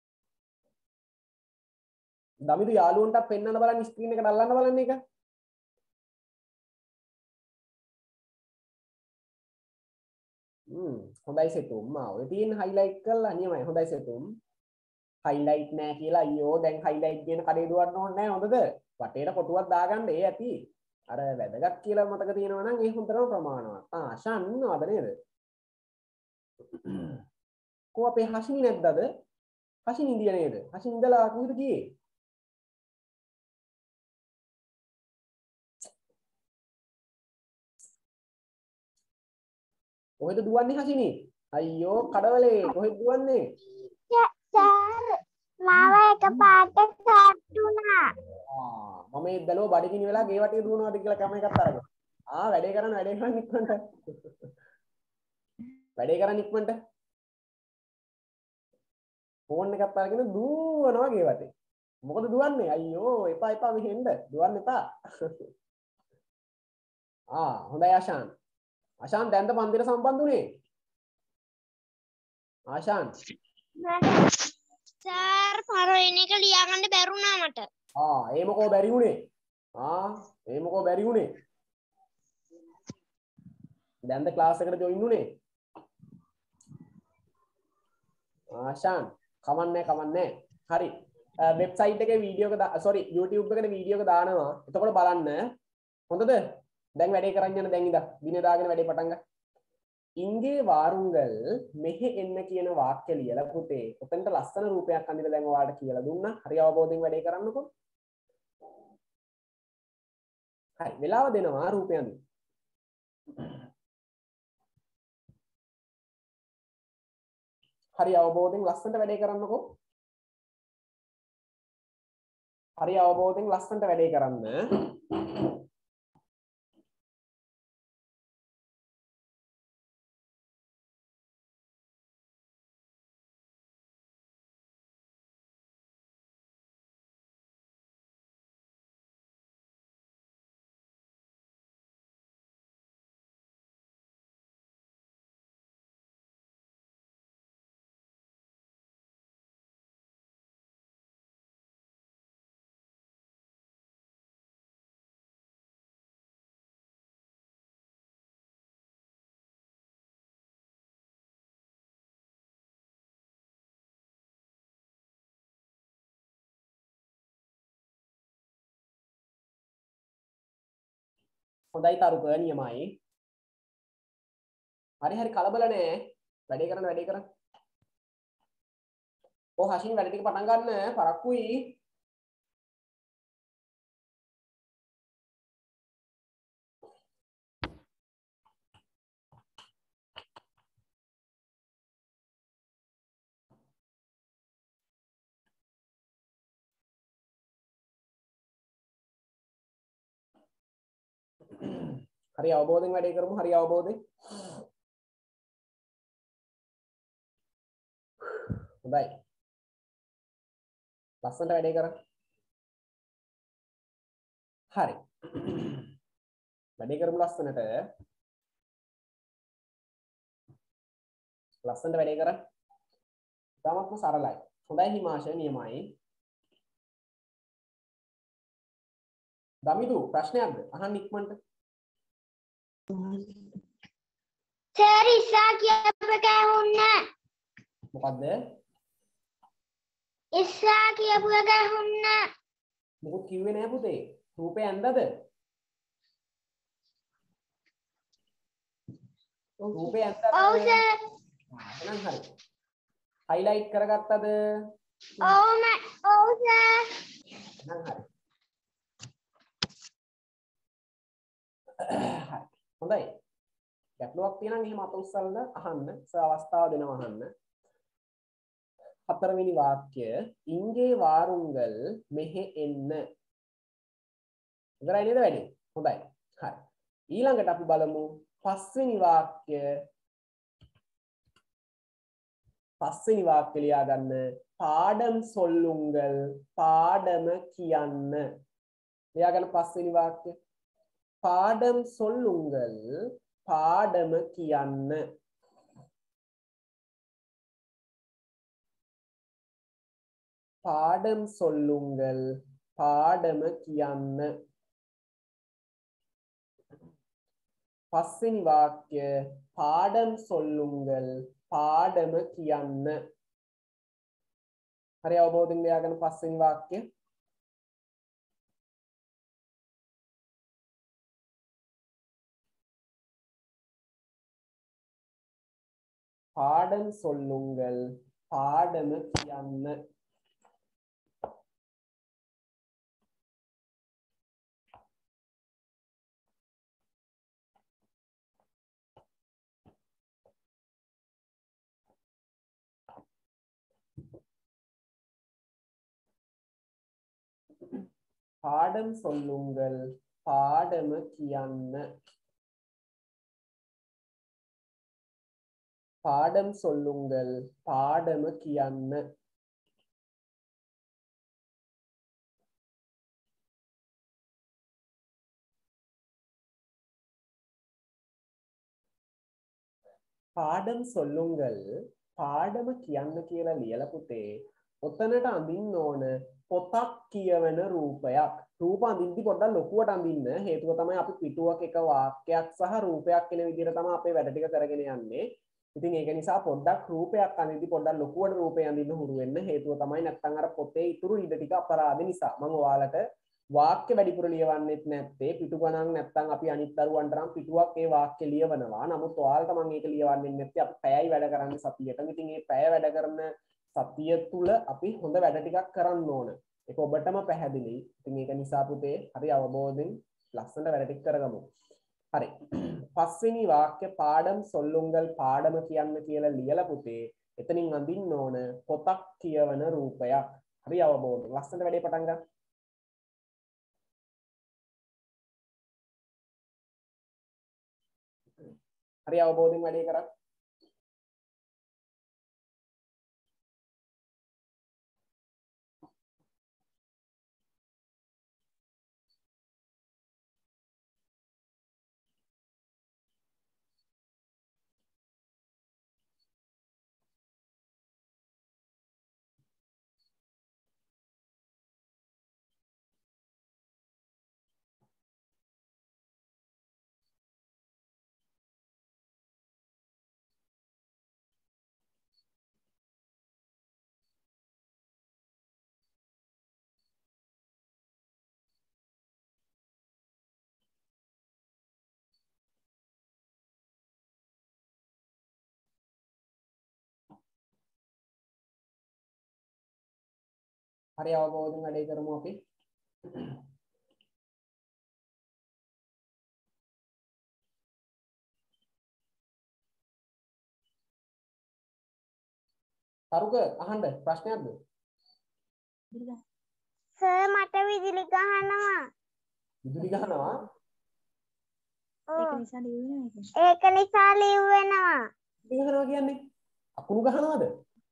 දමිදු යාළුවන්ට පෙන්වන්න බලන්න ස්ක්‍රීන් එකට අල්ලන්න බලන්න එක. හ්ම් හොඳයි සෙතුම්. මා ඔය තියෙන highlight කරලා නියමයි. හොඳයි සෙතුම්. highlight නෑ කියලා අයියෝ දැන් highlight කියන කඩේ දුවන්න ඕනේ නෑ හොඳද? වටේට කොටුවක් දාගන්න ඒ ඇති. අර වැදගත් කියලා මතක තියෙනවා නම් ඒ හොඳටම ප්‍රමාණවත්. ආ ආශාන් ඉන්නවද නේද? කො අපේ හෂිනි නැද්දද? හෂිනි ඉන්දියා නේද? හෂිනි ඉඳලා කොහෙද ගියේ? කොහෙද දුවන්නේ හෂිනි? අයියෝ කඩවලේ කොහෙද දුවන්නේ? සර් මාව එකපාරට කැටුණා. ආ මම ඒ දලෝ බඩගිනි වෙලා ගේ වටේ දුවනවාද කියලා කම එකක් අරගෙන. ආ වැඩේ කරන්න වැඩේ කරන්න ඉක්මනට. වැඩේ කරන්න ඉක්මනට. ෆෝන් එකක් අරගෙන දුවනවා ගේ වටේ. මොකද දුවන්නේ? අයියෝ එපා එපා මෙහෙ එන්න. දුවන්න එපා. ආ හොඳයි ආශාන්. ආශාන් දැන්ද පන්තිර සම්බන්ධ උනේ? ආශාන් සර් පරවෙනි එක ලියාගන්න බැරුණා මට. ආ ඒ මොකෝ බැරි උනේ? ආ ඒ මොකෝ බැරි උනේ? දැන්ද ක්ලාස් එකට ජොයින් උනේ? ආශාන් කමන්නේ කමන්නේ. හරි. වෙබ්සයිට් එකේ වීඩියෝ එක සෝරි YouTube එකේ වීඩියෝ එක දානවා. එතකොට බලන්න. හොඳද? දැන් වැඩේ කරන් යන දැන් ඉඳන් දිනේ දාගෙන වැඩේ පටන් ගන්න. ඉංගේ වාරුංගල් මෙහෙ එන්න කියන වාක්‍ය ලියලා පුතේ ඔතනට ලස්සන රූපයක් අඳින්න දැන් ඔයාලට කියලා දුන්නා. හරි අවබෝධයෙන් වැඩේ කරන්නකෝ. හරි වෙලාව දෙනවා රූපය අඳින්න. හරි අවබෝධයෙන් ලස්සනට වැඩේ කරන්නකෝ. හරි අවබෝධයෙන් ලස්සනට වැඩේ කරන්න. හොඳයි තරුක නියමයි. හරි හරි කලබල නෑ. වැඩේ කරන්න වැඩේ කරන්න. ඔව් හෂින් වැඩ ටික පටන් ගන්න පරක්කුයි. හරි අවබෝධයෙන් වැඩේ කරමු. හරි අවබෝධයෙන්. හොඳයි. ලස්සනට වැඩේ කරන්න. හරි. වැඩේ කරමු ලස්සනට. ලස්සනට වැඩේ කරන්න. තාමත්ම සරලයි. හොඳයි හිමාශ නියමයි. දමිදු ප්‍රශ්නයක්ද? අහන්න ඉක්මනට. සර් ඉස්සා කියපු එක ඇහුන්නේ මොකද්ද? ඉස්සා කියපු එක ඇහුන්නේ මොකද කිව්වේ නෑ පුතේ. රූපේ ඇන්දද? රූපේ ඇන්දද? ඔව් සර් එහෙනම් හරි. highlight කරගත්තද? ඔව් මෑ ඔව් සර් එහෙනම් හරි. හරි. හොඳයි. ගැටලුවක් තියෙනම් එහෙම අත උස්සල්ද අහන්න. සර් අවස්ථාව දෙනවා අහන්න. හතරවෙනි වාක්‍ය ඉංගේ වාරුංගල් මෙහෙ එන්න. ඉවරයි නේද වැඩේ? හොඳයි. හරි. ඊළඟට අපි බලමු පස්වෙනි වාක්‍ය. පස්වෙනි වාක්‍ය ලියා ගන්න. පාඩම් සොල්ලුංගල් පාඩම කියන්න. ලියා ගන්න පස්වෙනි වාක්‍ය. පාඩම් සොල්ලුංගල් පාඩම කියන්න. පාඩම් සොල්ලුංගල් පාඩම කියන්න. පස්වෙනි වාක්‍ය පාඩම් සොල්ලුංගල් පාඩම කියන්න. හරි අවබෝධයෙන් ලියාගන්න පස්වෙනි වාක්‍ය. පාඩම් සොල්ලුංගල් පාඩම කියන්න. පාඩම් සොල්ලුංගල් පාඩම කියන්න. පාඩම් සොල්ලුංගල් පාඩම කියන්න. පාඩම් සොල්ලුංගල් පාඩම කියන්න කියලා ලියලා පුතේ ඔතනට අඳින්න ඕන පොතක් කියවන රූපයක්. රූප අඳින්දි පොඩ්ඩක් ලොකුවට අඳින්න. හේතුව තමයි අපි පිටුවක එක වාක්‍යයක් සහ රූපයක් කියන විදිහට තමයි අපේ වැඩ ටික කරගෙන යන්නේ. ඉතින් ඒක නිසා පොඩ්ඩක් රූපයක් අඳින්දි පොඩ්ඩක් ලොකුවට රූපය අඳින්න හුරු වෙන්න. හේතුව තමයි නැත්තම් අර පොතේ ඉතුරු ඉඩ ටික අපරාධ නිසා. මම ඔයාලට වාක්‍ය වැඩිපුර ලියවන්නෙත් නැත්තේ පිටු ගණන් නැත්තම් අපි අනිත් දරුවන්ට නම් පිටුවක් ඒ වාක්‍ය ලියවනවා. නමුත් ඔයාලට මම ඒක ලියවන්නේ නැත්තේ අපි පැයයි වැඩ කරන්නේ සතියට. ඉතින් මේ පැය වැඩ කරන සතිය තුල අපි හොඳ වැඩ ටිකක් කරන්න ඕන. ඒක ඔබටම පැහැදිලි. ඉතින් ඒක නිසා පුතේ හරි අවබෝධයෙන් ලස්සනට වැඩ ටික කරගමු. හරි. පස්වෙනි වාක්‍ය පාඩම් සොල්ලුංගල් පාඩම කියන්න කියලා ලියලා පුතේ එතනින් අඳින්න ඕන පොතක් කියවන රූපයක්. හරි අවබෝධයෙන් ලස්සනට වැඩේ පටන් ගන්න. හරි අවබෝධයෙන් වැඩේ කරා. හරි අවබෝධයෙන් වැඩේ කරමු අපි. තරුක අහන්න ප්‍රශ්නයක්ද? සර් මට විදුලි ගහනවා. විදුලි ගහනවා? ඒක නිසා ලිව් වෙනවා. ඒක නිසා ලිව් වෙනවා. විදුලි ගහනවා කියන්නේ අකුණු ගහනවද?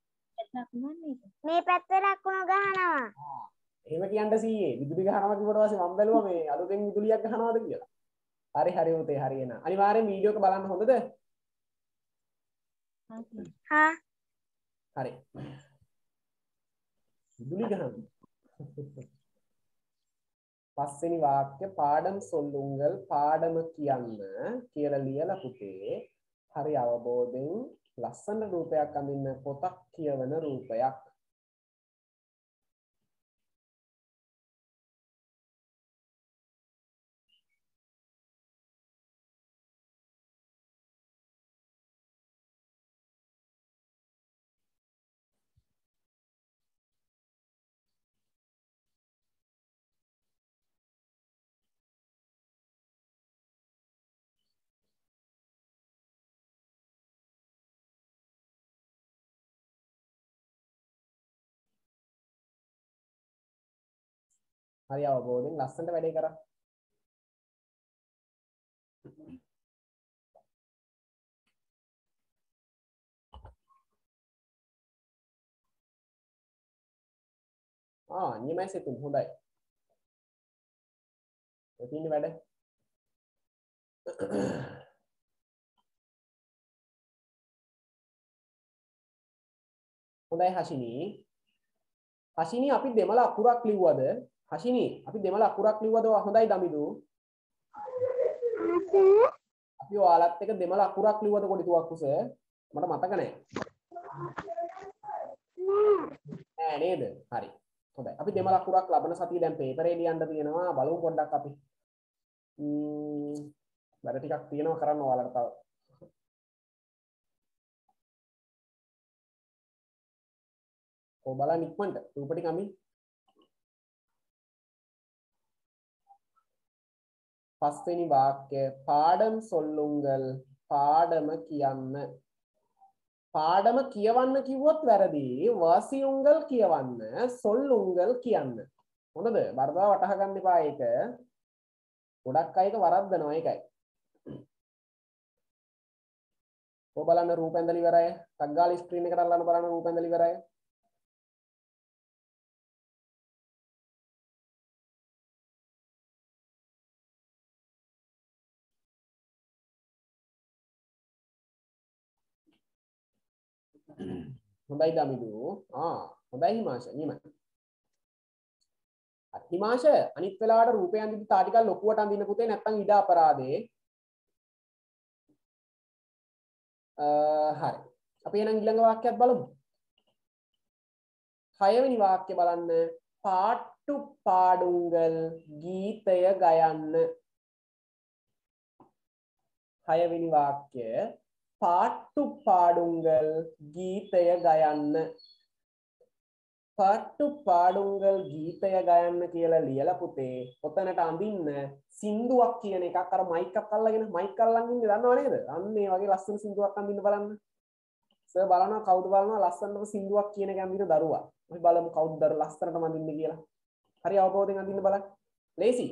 මේ පැත්ත ලකුණු ගහනවා. ආ එහෙම කියන්න සීයේ විදුලි ගහනවා කිව්වට පස්සේ මම බැලුවා මේ අලුතෙන් විදුලියක් ගහනවද කියලා. හරි හරි උතේ හරි එන. අනිවාර්යෙන් වීඩියෝ එක බලන්න හොඳද? හා හරි. විදුලි ගහනවා. පස්වෙනි වාක්‍ය පාඩම් සොල්ලුංගල් පාඩම කියන්න කියලා ලියලා පුතේ හරි අවබෝධයෙන් ලස්සන රූපයක් අඳින්න පොතක් කියවන රූපයක්. හරි අවබෝධයෙන් ලස්සනට වැඩේ කරා. ආ නියමයි සිතුම් හොඳයි. එතින් වැඩ. හොඳයි හෂිනි. හෂිනි අපි දෙමළ අකුරක් ලිව්වද? හෂිනි අපි දෙමළ අකුරක් ලිව්වද? හොඳයි දමිදු. අපි ඔයාලත් එක දෙමළ අකුරක් ලිව්වද කොටිතුවක් කුස? මට මතක නැහැ. නෑ නේද? හරි. හොඳයි. අපි දෙමළ අකුරක් ලබන සතියේ දැන් පේපරේ ලියන්න තියෙනවා. බලමු පොඩ්ඩක් අපි. ම්ම් වැඩ ටිකක් තියෙනවා කරන්න ඔයාලට තව. ඔය බලන්න ඉක්මනට රූපටි කමි. පස්වෙනි වාක්‍ය පාඩම් සොල්ලුංගල් පාඩම කියන්න. පාඩම කියවන්න කිව්වොත් වැරදි. වාසියුංගල් කියවන්න, සොල්ලුංගල් කියන්න. හොඳද? වරදවා වටහා ගන්න එපා ඒක. ගොඩක් අය ඒක වරද්දනවා ඒකයි. ඔය බලන්න රූප ඇඳලා ඉවරයි. ටග්ගාල ස්ක්‍රීන් එකට අල්ලන්න බලන්න රූප ඇඳලා ඉවරයි. හොඳයි දමිදු. ආ හොඳයි හිමාංශ නියමයි. හිමාංශ අනිත් වෙලාවට රූපය අඳින්න තා ටිකක් ලොකුවට අඳින්න පුතේ නැත්තම් ඉඩ අපරාදේ. අ හරි. අපි එහෙනම් ඊළඟ වාක්‍යයක් බලමු. හයවෙනි වාක්‍ය බලන්න. පාට්ටු පාඩුංගල් ගීතය ගයන්න. හයවෙනි වාක්‍ය පාට්ටු පාඩුංගල් ගීතය ගයන්න. පාට්ටු පාඩුංගල් ගීතය ගයන්න කියලා ලියලා පුතේ ඔතනට අඳින්න සින්දුවක් කියන එකක් අර මයික් එකක් අල්ලගෙන මයික් අල්ලන් ඉන්නේ දන්නව නේද? අන්න ඒ වගේ ලස්සන සින්දුවක් අඳින්න බලන්න. සර් බලනවා කවුද බලනවා ලස්සනම සින්දුවක් කියන එක අඳින දරුවා. අපි බලමු කවුද දර ලස්සනටම අඳින්නේ කියලා. හරි අවබෝධයෙන් අඳින්න බලන්න. ලේසි.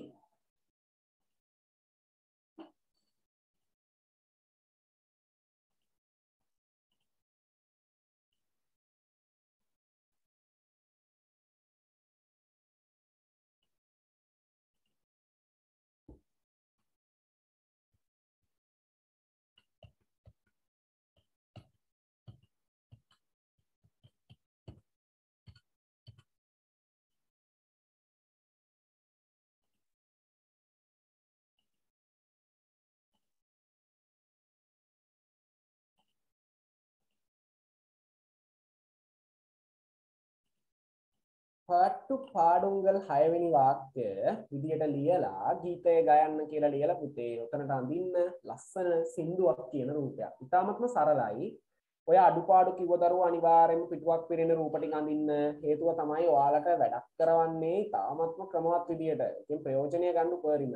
පාට්ටු පාඩුංගල් හයවෙනි වාක්‍ය විදියට ලියලා ගීතය ගයන්න කියලා ලියලා පුතේ උතනට අඳින්න ලස්සන සින්දුවක් කියන රූපයක්. ඉතාමත්ම සරලයි. ඔය අඩුපාඩු කිව්ව දරුවෝ අනිවාර්යයෙන්ම පිටුවක් පිරෙන රූප ටික අඳින්න හේතුව තමයි ඔයාලට වැඩක් කරවන්නේ තාමත්ම ක්‍රමවත් විදියට. ඉතින් ප්‍රයෝජනය ගන්න උපරිම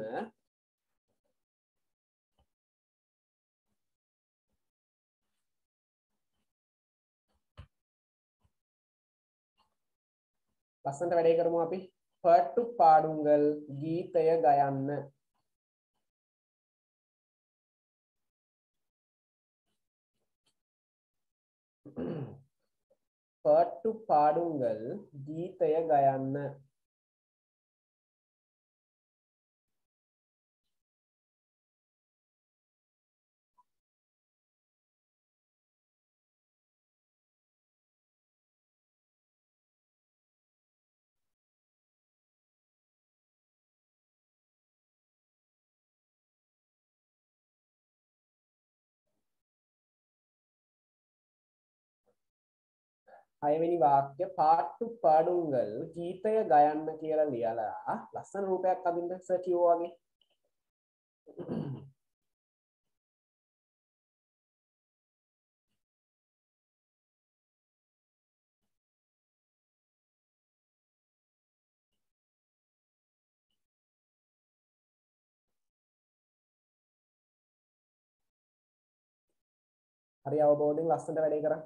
ලස්සනට වැඩේ කරමු අපි. පට්ටු පාඩුංගල් ගීතය ගයන්න. පට්ටු පාඩුංගල් ගීතය ගයන්න. හයවෙනි වාක්‍ය පාට්ටු පාඩුංගල් ගීතය ගයන්න කියලා ලියලා ලස්සන රූපයක් අඳින්න සර් කිව්වා වගේ. හරි අවබෝධයෙන් ලස්සනට වැඩේ කරා.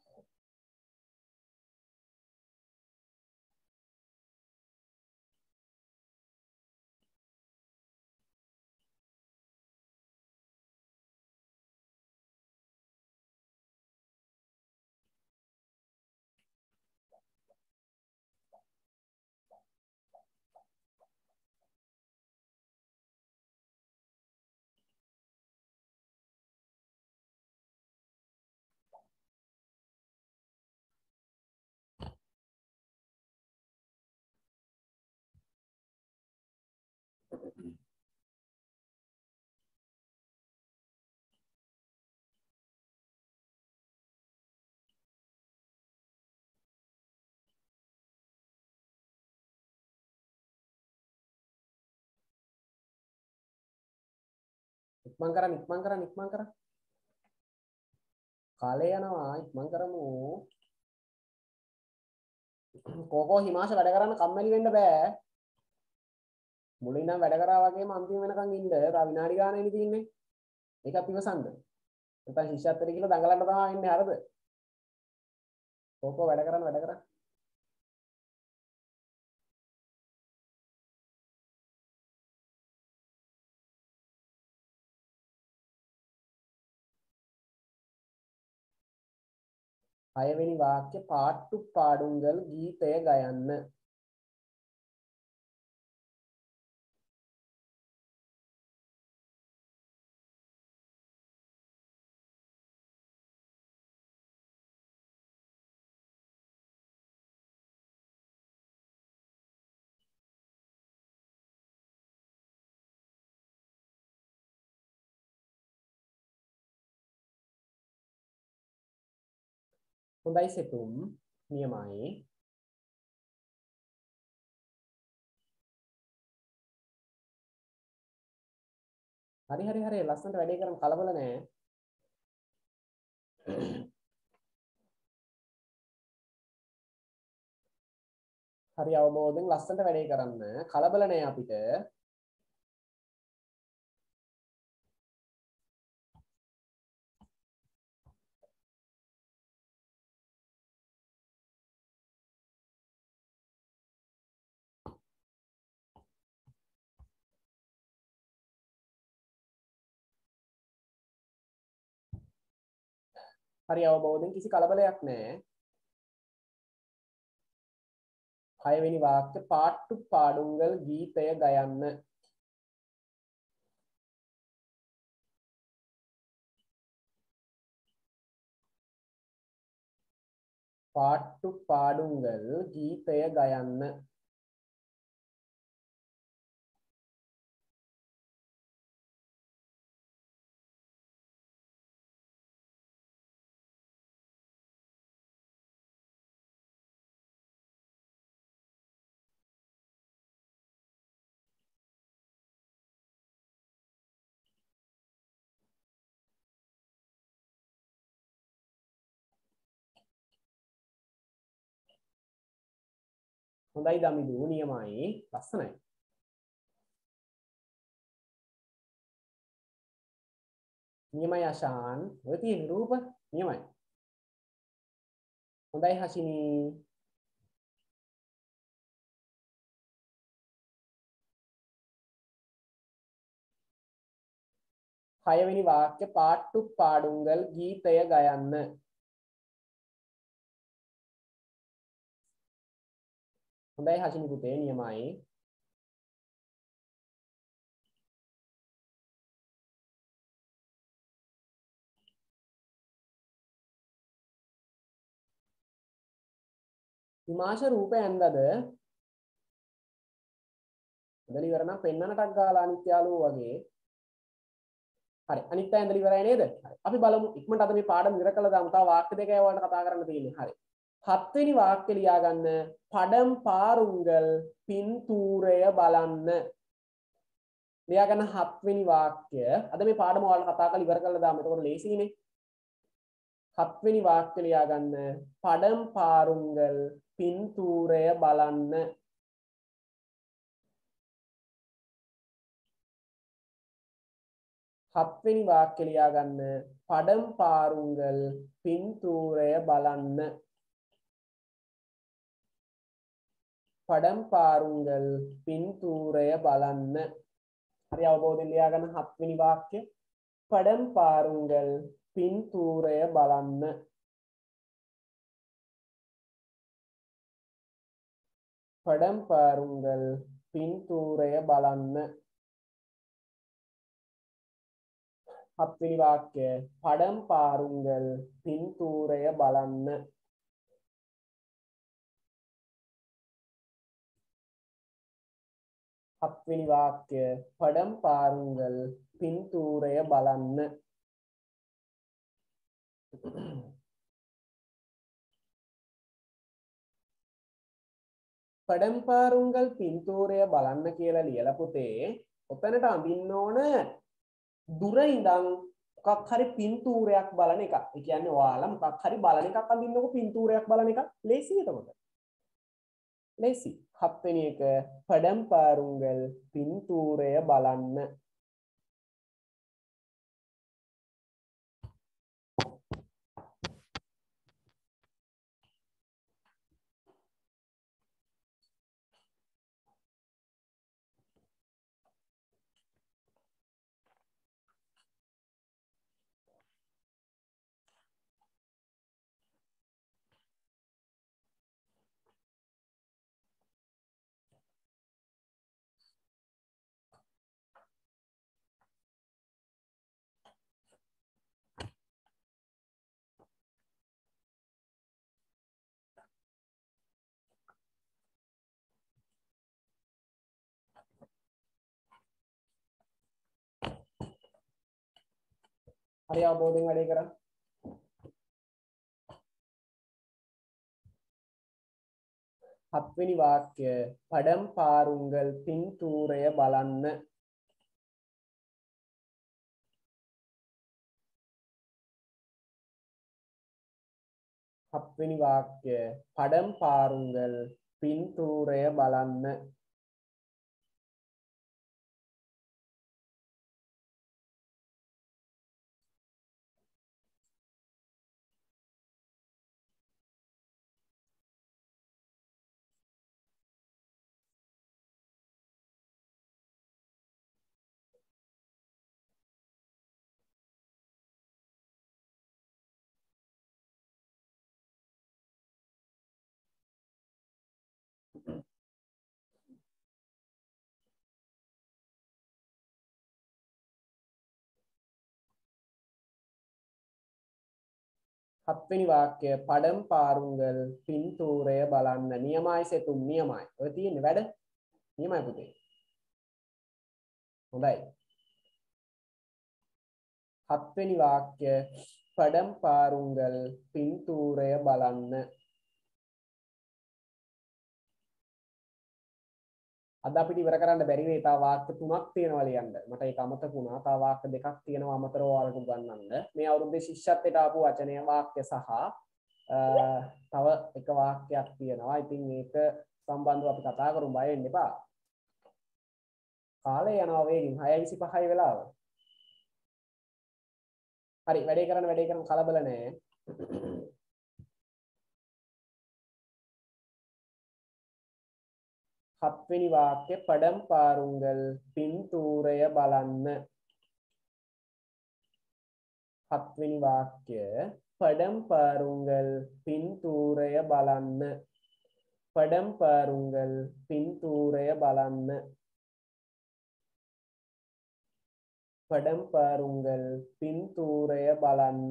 ඉක්මන් කරන්න ඉක්මන් කරන්න ඉක්මන් කරන්න. කාලය යනවා ඉක්මන් කරමු. කෝකෝ හිමාංශ වැඩ කරන්න කම්මැලි වෙන්න බෑ. මුලින් නම් වැඩ කරා වගේම අන්තිම වෙනකන් ඉන්න. තව විනාඩි ගානක් තියෙන්නේ. ඒකත් ඉවසන්න. නැත්නම් ශිෂ්‍යත්වයට කියලා දඟලන්න තමයි ඉන්නේ හරිද? කෝකෝ වැඩ කරන්න වැඩ කරන්න. හයවෙනි වාක්‍ය පාට්ටු පාඩුංගල් ගීතය ගයන්න. හොඳයි සෙතුම් නියමයි. හරි හරි හරි ලස්සනට වැඩේ කරමු කලබල නෑ. හරි අවබෝධයෙන් ලස්සනට වැඩේ කරන්න කලබල නෑ අපිට. හරි අවබෝධයෙන් කිසි කලබලයක් නෑ. හයවෙනි වාක්‍ය පාට්ටු පාඩුංගල් ගීතය ගයන්න. පාට්ටු පාඩුංගල් ගීතය ගයන්න. හොඳයි දමිදු නියමයි ලස්සනයි. නියමයි අශාන් ඔය තියෙන රූප නියමයි. හොඳයි හෂිනි. හයවෙනි වාක්‍ය පාට්ටු පාඩුංගල් ගීතය ගයන්න. හොඳයි හෂිනි පුතේ නියමයි. විමාශ රූප ඇන්දද? ඇඳලා ඉවර නම් පෙන්නනටක් ගාලා අනිත් යාළුවෝ වගේ. හරි අනිත් අය ඇඳලා ඉවරයි නේද? හරි අපි බලමු ඉක්මනට අද මේ පාඩම ඉවර කළා දාමු. තව වාක්‍ය දෙකයි ඔයාලට කතා කරන්න තියෙන්නේ. හරි. හත්වෙනි වාක්‍ය ලියා ගන්න. පඩම් පාරුංගල් පින්තූරය බලන්න. ලියා ගන්න හත්වෙනි වාක්‍ය. අද මේ පාඩම ඔයාලට කතා කරලා ඉවර කළා දාමු. එතකොට ලේසියිනේ. හත්වෙනි වාක්‍ය ලියා ගන්න. පඩම් පාරුංගල් පින්තූරය බලන්න. හත්වෙනි වාක්‍ය ලියා ගන්න. පඩම් පාරුංගල් පින්තූරය බලන්න. පඩම් පාරුංගල් පින්තූරය බලන්න. හරි අවබෝධයෙන් ලියා ගන්න හත්වෙනි වාක්‍ය. පඩම් පාරුංගල් පින්තූරය බලන්න. පඩම් පාරුංගල් පින්තූරය බලන්න. හත්වෙනි වාක්‍ය පඩම් පාරුංගල් පින්තූරය බලන්න. හත්වෙනි වාක්‍ය පඩම් පාරුංගල් පින්තූරය බලන්න. පඩම් පාරුංගල් පින්තූරය බලන්න කියලා ලියලා පුතේ ඔතනට අඳින්න ඕන දුර ඉඳන් මොකක් හරි පින්තූරයක් බලන එක. ඒ කියන්නේ ඔයාලා මොකක් හරි බලන එකක් අඳින්නකො පින්තූරයක් බලන එක. ලේසි එතකොට. ලේසි. හත්වෙනි එක පඩම් පාරුංගල් පින්තූරය බලන්න. හරි අවබෝධයෙන් වැඩේ කරා. හත්වෙනි වාක්‍ය පඩම් පාරුංගල් පින්තූරය බලන්න. හත්වෙනි වාක්‍ය පඩම් පාරුංගල් පින්තූරය බලන්න. හත්වෙනි වාක්‍ය පඩම් පාරුංගල් පින්තූරය බලන්න. නියමයි සෙතුම් නියමයි. ඔය තියෙන්නේ වැඩ. නියමයි පුතේ. හොඳයි. හත්වෙනි වාක්‍ය පඩම් පාරුංගල් පින්තූරය බලන්න. අද අපිට ඉවර කරන්න බැරි වෙයි. තව වාක්‍ය තුනක් තියෙනවා ලියන්න. මට ඒක අමතක වුණා. තව වාක්‍ය දෙකක් තියෙනවා අමතරව ඔයාලට උගන්වන්න. මේ අවුරුද්දේ ශිෂ්‍යත්වයට ආපු වචනය වාක්‍ය සහ තව එක වාක්‍යයක් තියෙනවා. ඉතින් මේක සම්බන්ධව අපි කතා කරමු බය වෙන්න එපා. කාලය යනවා වේගෙන් හයයි විසිපහයි වෙලාව. හරි වැඩේ කරන්න වැඩේ කරන්න කලබල නැහැ. හත්වෙනි වාක්‍ය படம் பாருங்கள் පින්තූරය බලන්න. හත්වෙනි වාක්‍ය படம் பாருங்கள் පින්තූරය බලන්න. படம் பாருங்கள் පින්තූරය බලන්න. படம் பாருங்கள் පින්තූරය බලන්න.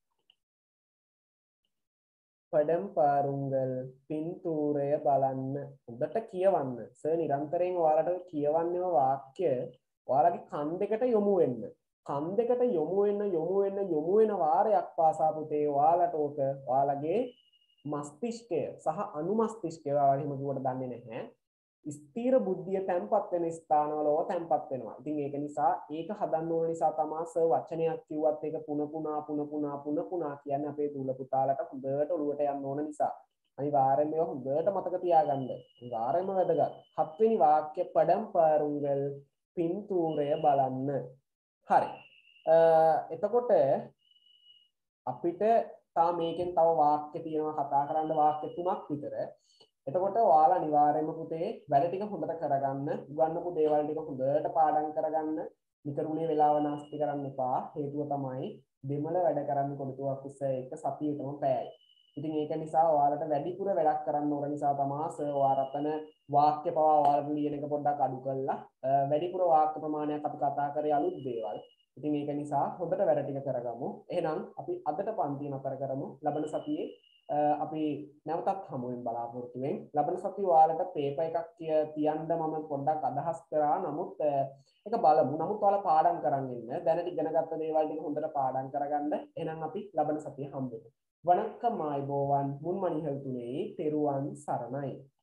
படம் பாருங்கள் පින්තූරය බලන්න. හොඳට කියවන්න. සර් නිරන්තරයෙන් ඔයාලට කියවන්නේම වාක්‍ය ඔයාලගේ කන් දෙකට යොමු වෙන්න. කන් දෙකට යොමු වෙන්න යොමු වෙන්න යොමු වෙන වාරයක් පාසා පුතේ ඔයාලට ඕක ඔයාලගේ මස්තිෂ්කය සහ අනුමස්තිෂ්කය ඔයාලා එහෙම කිව්වට දන්නේ නැහැ. ස්ථීර බුද්ධිය තැම්පත් වෙන ස්ථානවල ඕවා තැම්පත් වෙනවා. ඉතින් ඒක නිසා ඒක හදන්න ඕන නිසා තමයි සර් වචනයක් කිව්වත් ඒක පුන පුනා පුන පුනා පුන පුනා කියන්නේ අපේ දූල පුතාලට හොඳට ඔලුවට යන්න ඕන නිසා. අනිවාර්යෙන්ම ඒවා හොඳට මතක තියාගන්න. අනිවාර්යෙන්ම වැදගත්. හත්වෙනි වාක්‍ය පඩම් පාරුංගල් පින්තූරය බලන්න. හරි. එතකොට අපිට තා මේකෙන් තව වාක්‍ය තියෙනවා කතා කරන්න වාක්‍ය තුනක් විතර. එතකොට ඔයාලා අනිවාර්යයෙන්ම පුතේ වැඩ ටික හොඳට කරගන්න, උගන්වපු දේවල් ටික හොඳට පාඩම් කරගන්න. නිකරුණේ වෙලාව නාස්ති කරන්න එපා. හේතුව තමයි දෙමළ වැඩ කරන්න කොටුවක් උස්සේ එක සතියේටම පැයයි. ඉතින් ඒක නිසා ඔයාලට වැඩිපුර වැඩක් කරන්න ඕන නිසා තමයි සර් ඔයාලා රතන වාක්‍ය පවා ඔයාලට ලියන එක පොඩ්ඩක් අඩු කරලා වැඩිපුර වාක්‍ය ප්‍රමාණයක් අපි කතා කරේ අලුත් දේවල්. ඉතින් ඒක නිසා හොඳට වැඩ ටික කරගමු. එහෙනම් අපි අදට පන්ති නතර කරමු. ලබන සතියේ අපි නැවතත් හමුවෙන් බලාපොරොත්තු වෙමින් ලබන සතියේ ඔයාලට පේපර් එකක් තියන්න මම පොඩ්ඩක් අදහස් කරා. නමුත් ඒක බලමු. නමුත් ඔයාලා පාඩම් කරන් ඉන්න. දැනට ඉගෙනගත්ත දේවල් ටික හොඳට පාඩම් කරගන්න. එහෙනම් අපි ලබන සතියේ හම්බෙමු. වණක්කම් ආයුබෝවන් මුන්මණිහල් තුනේ තෙරුවන් සරණයි.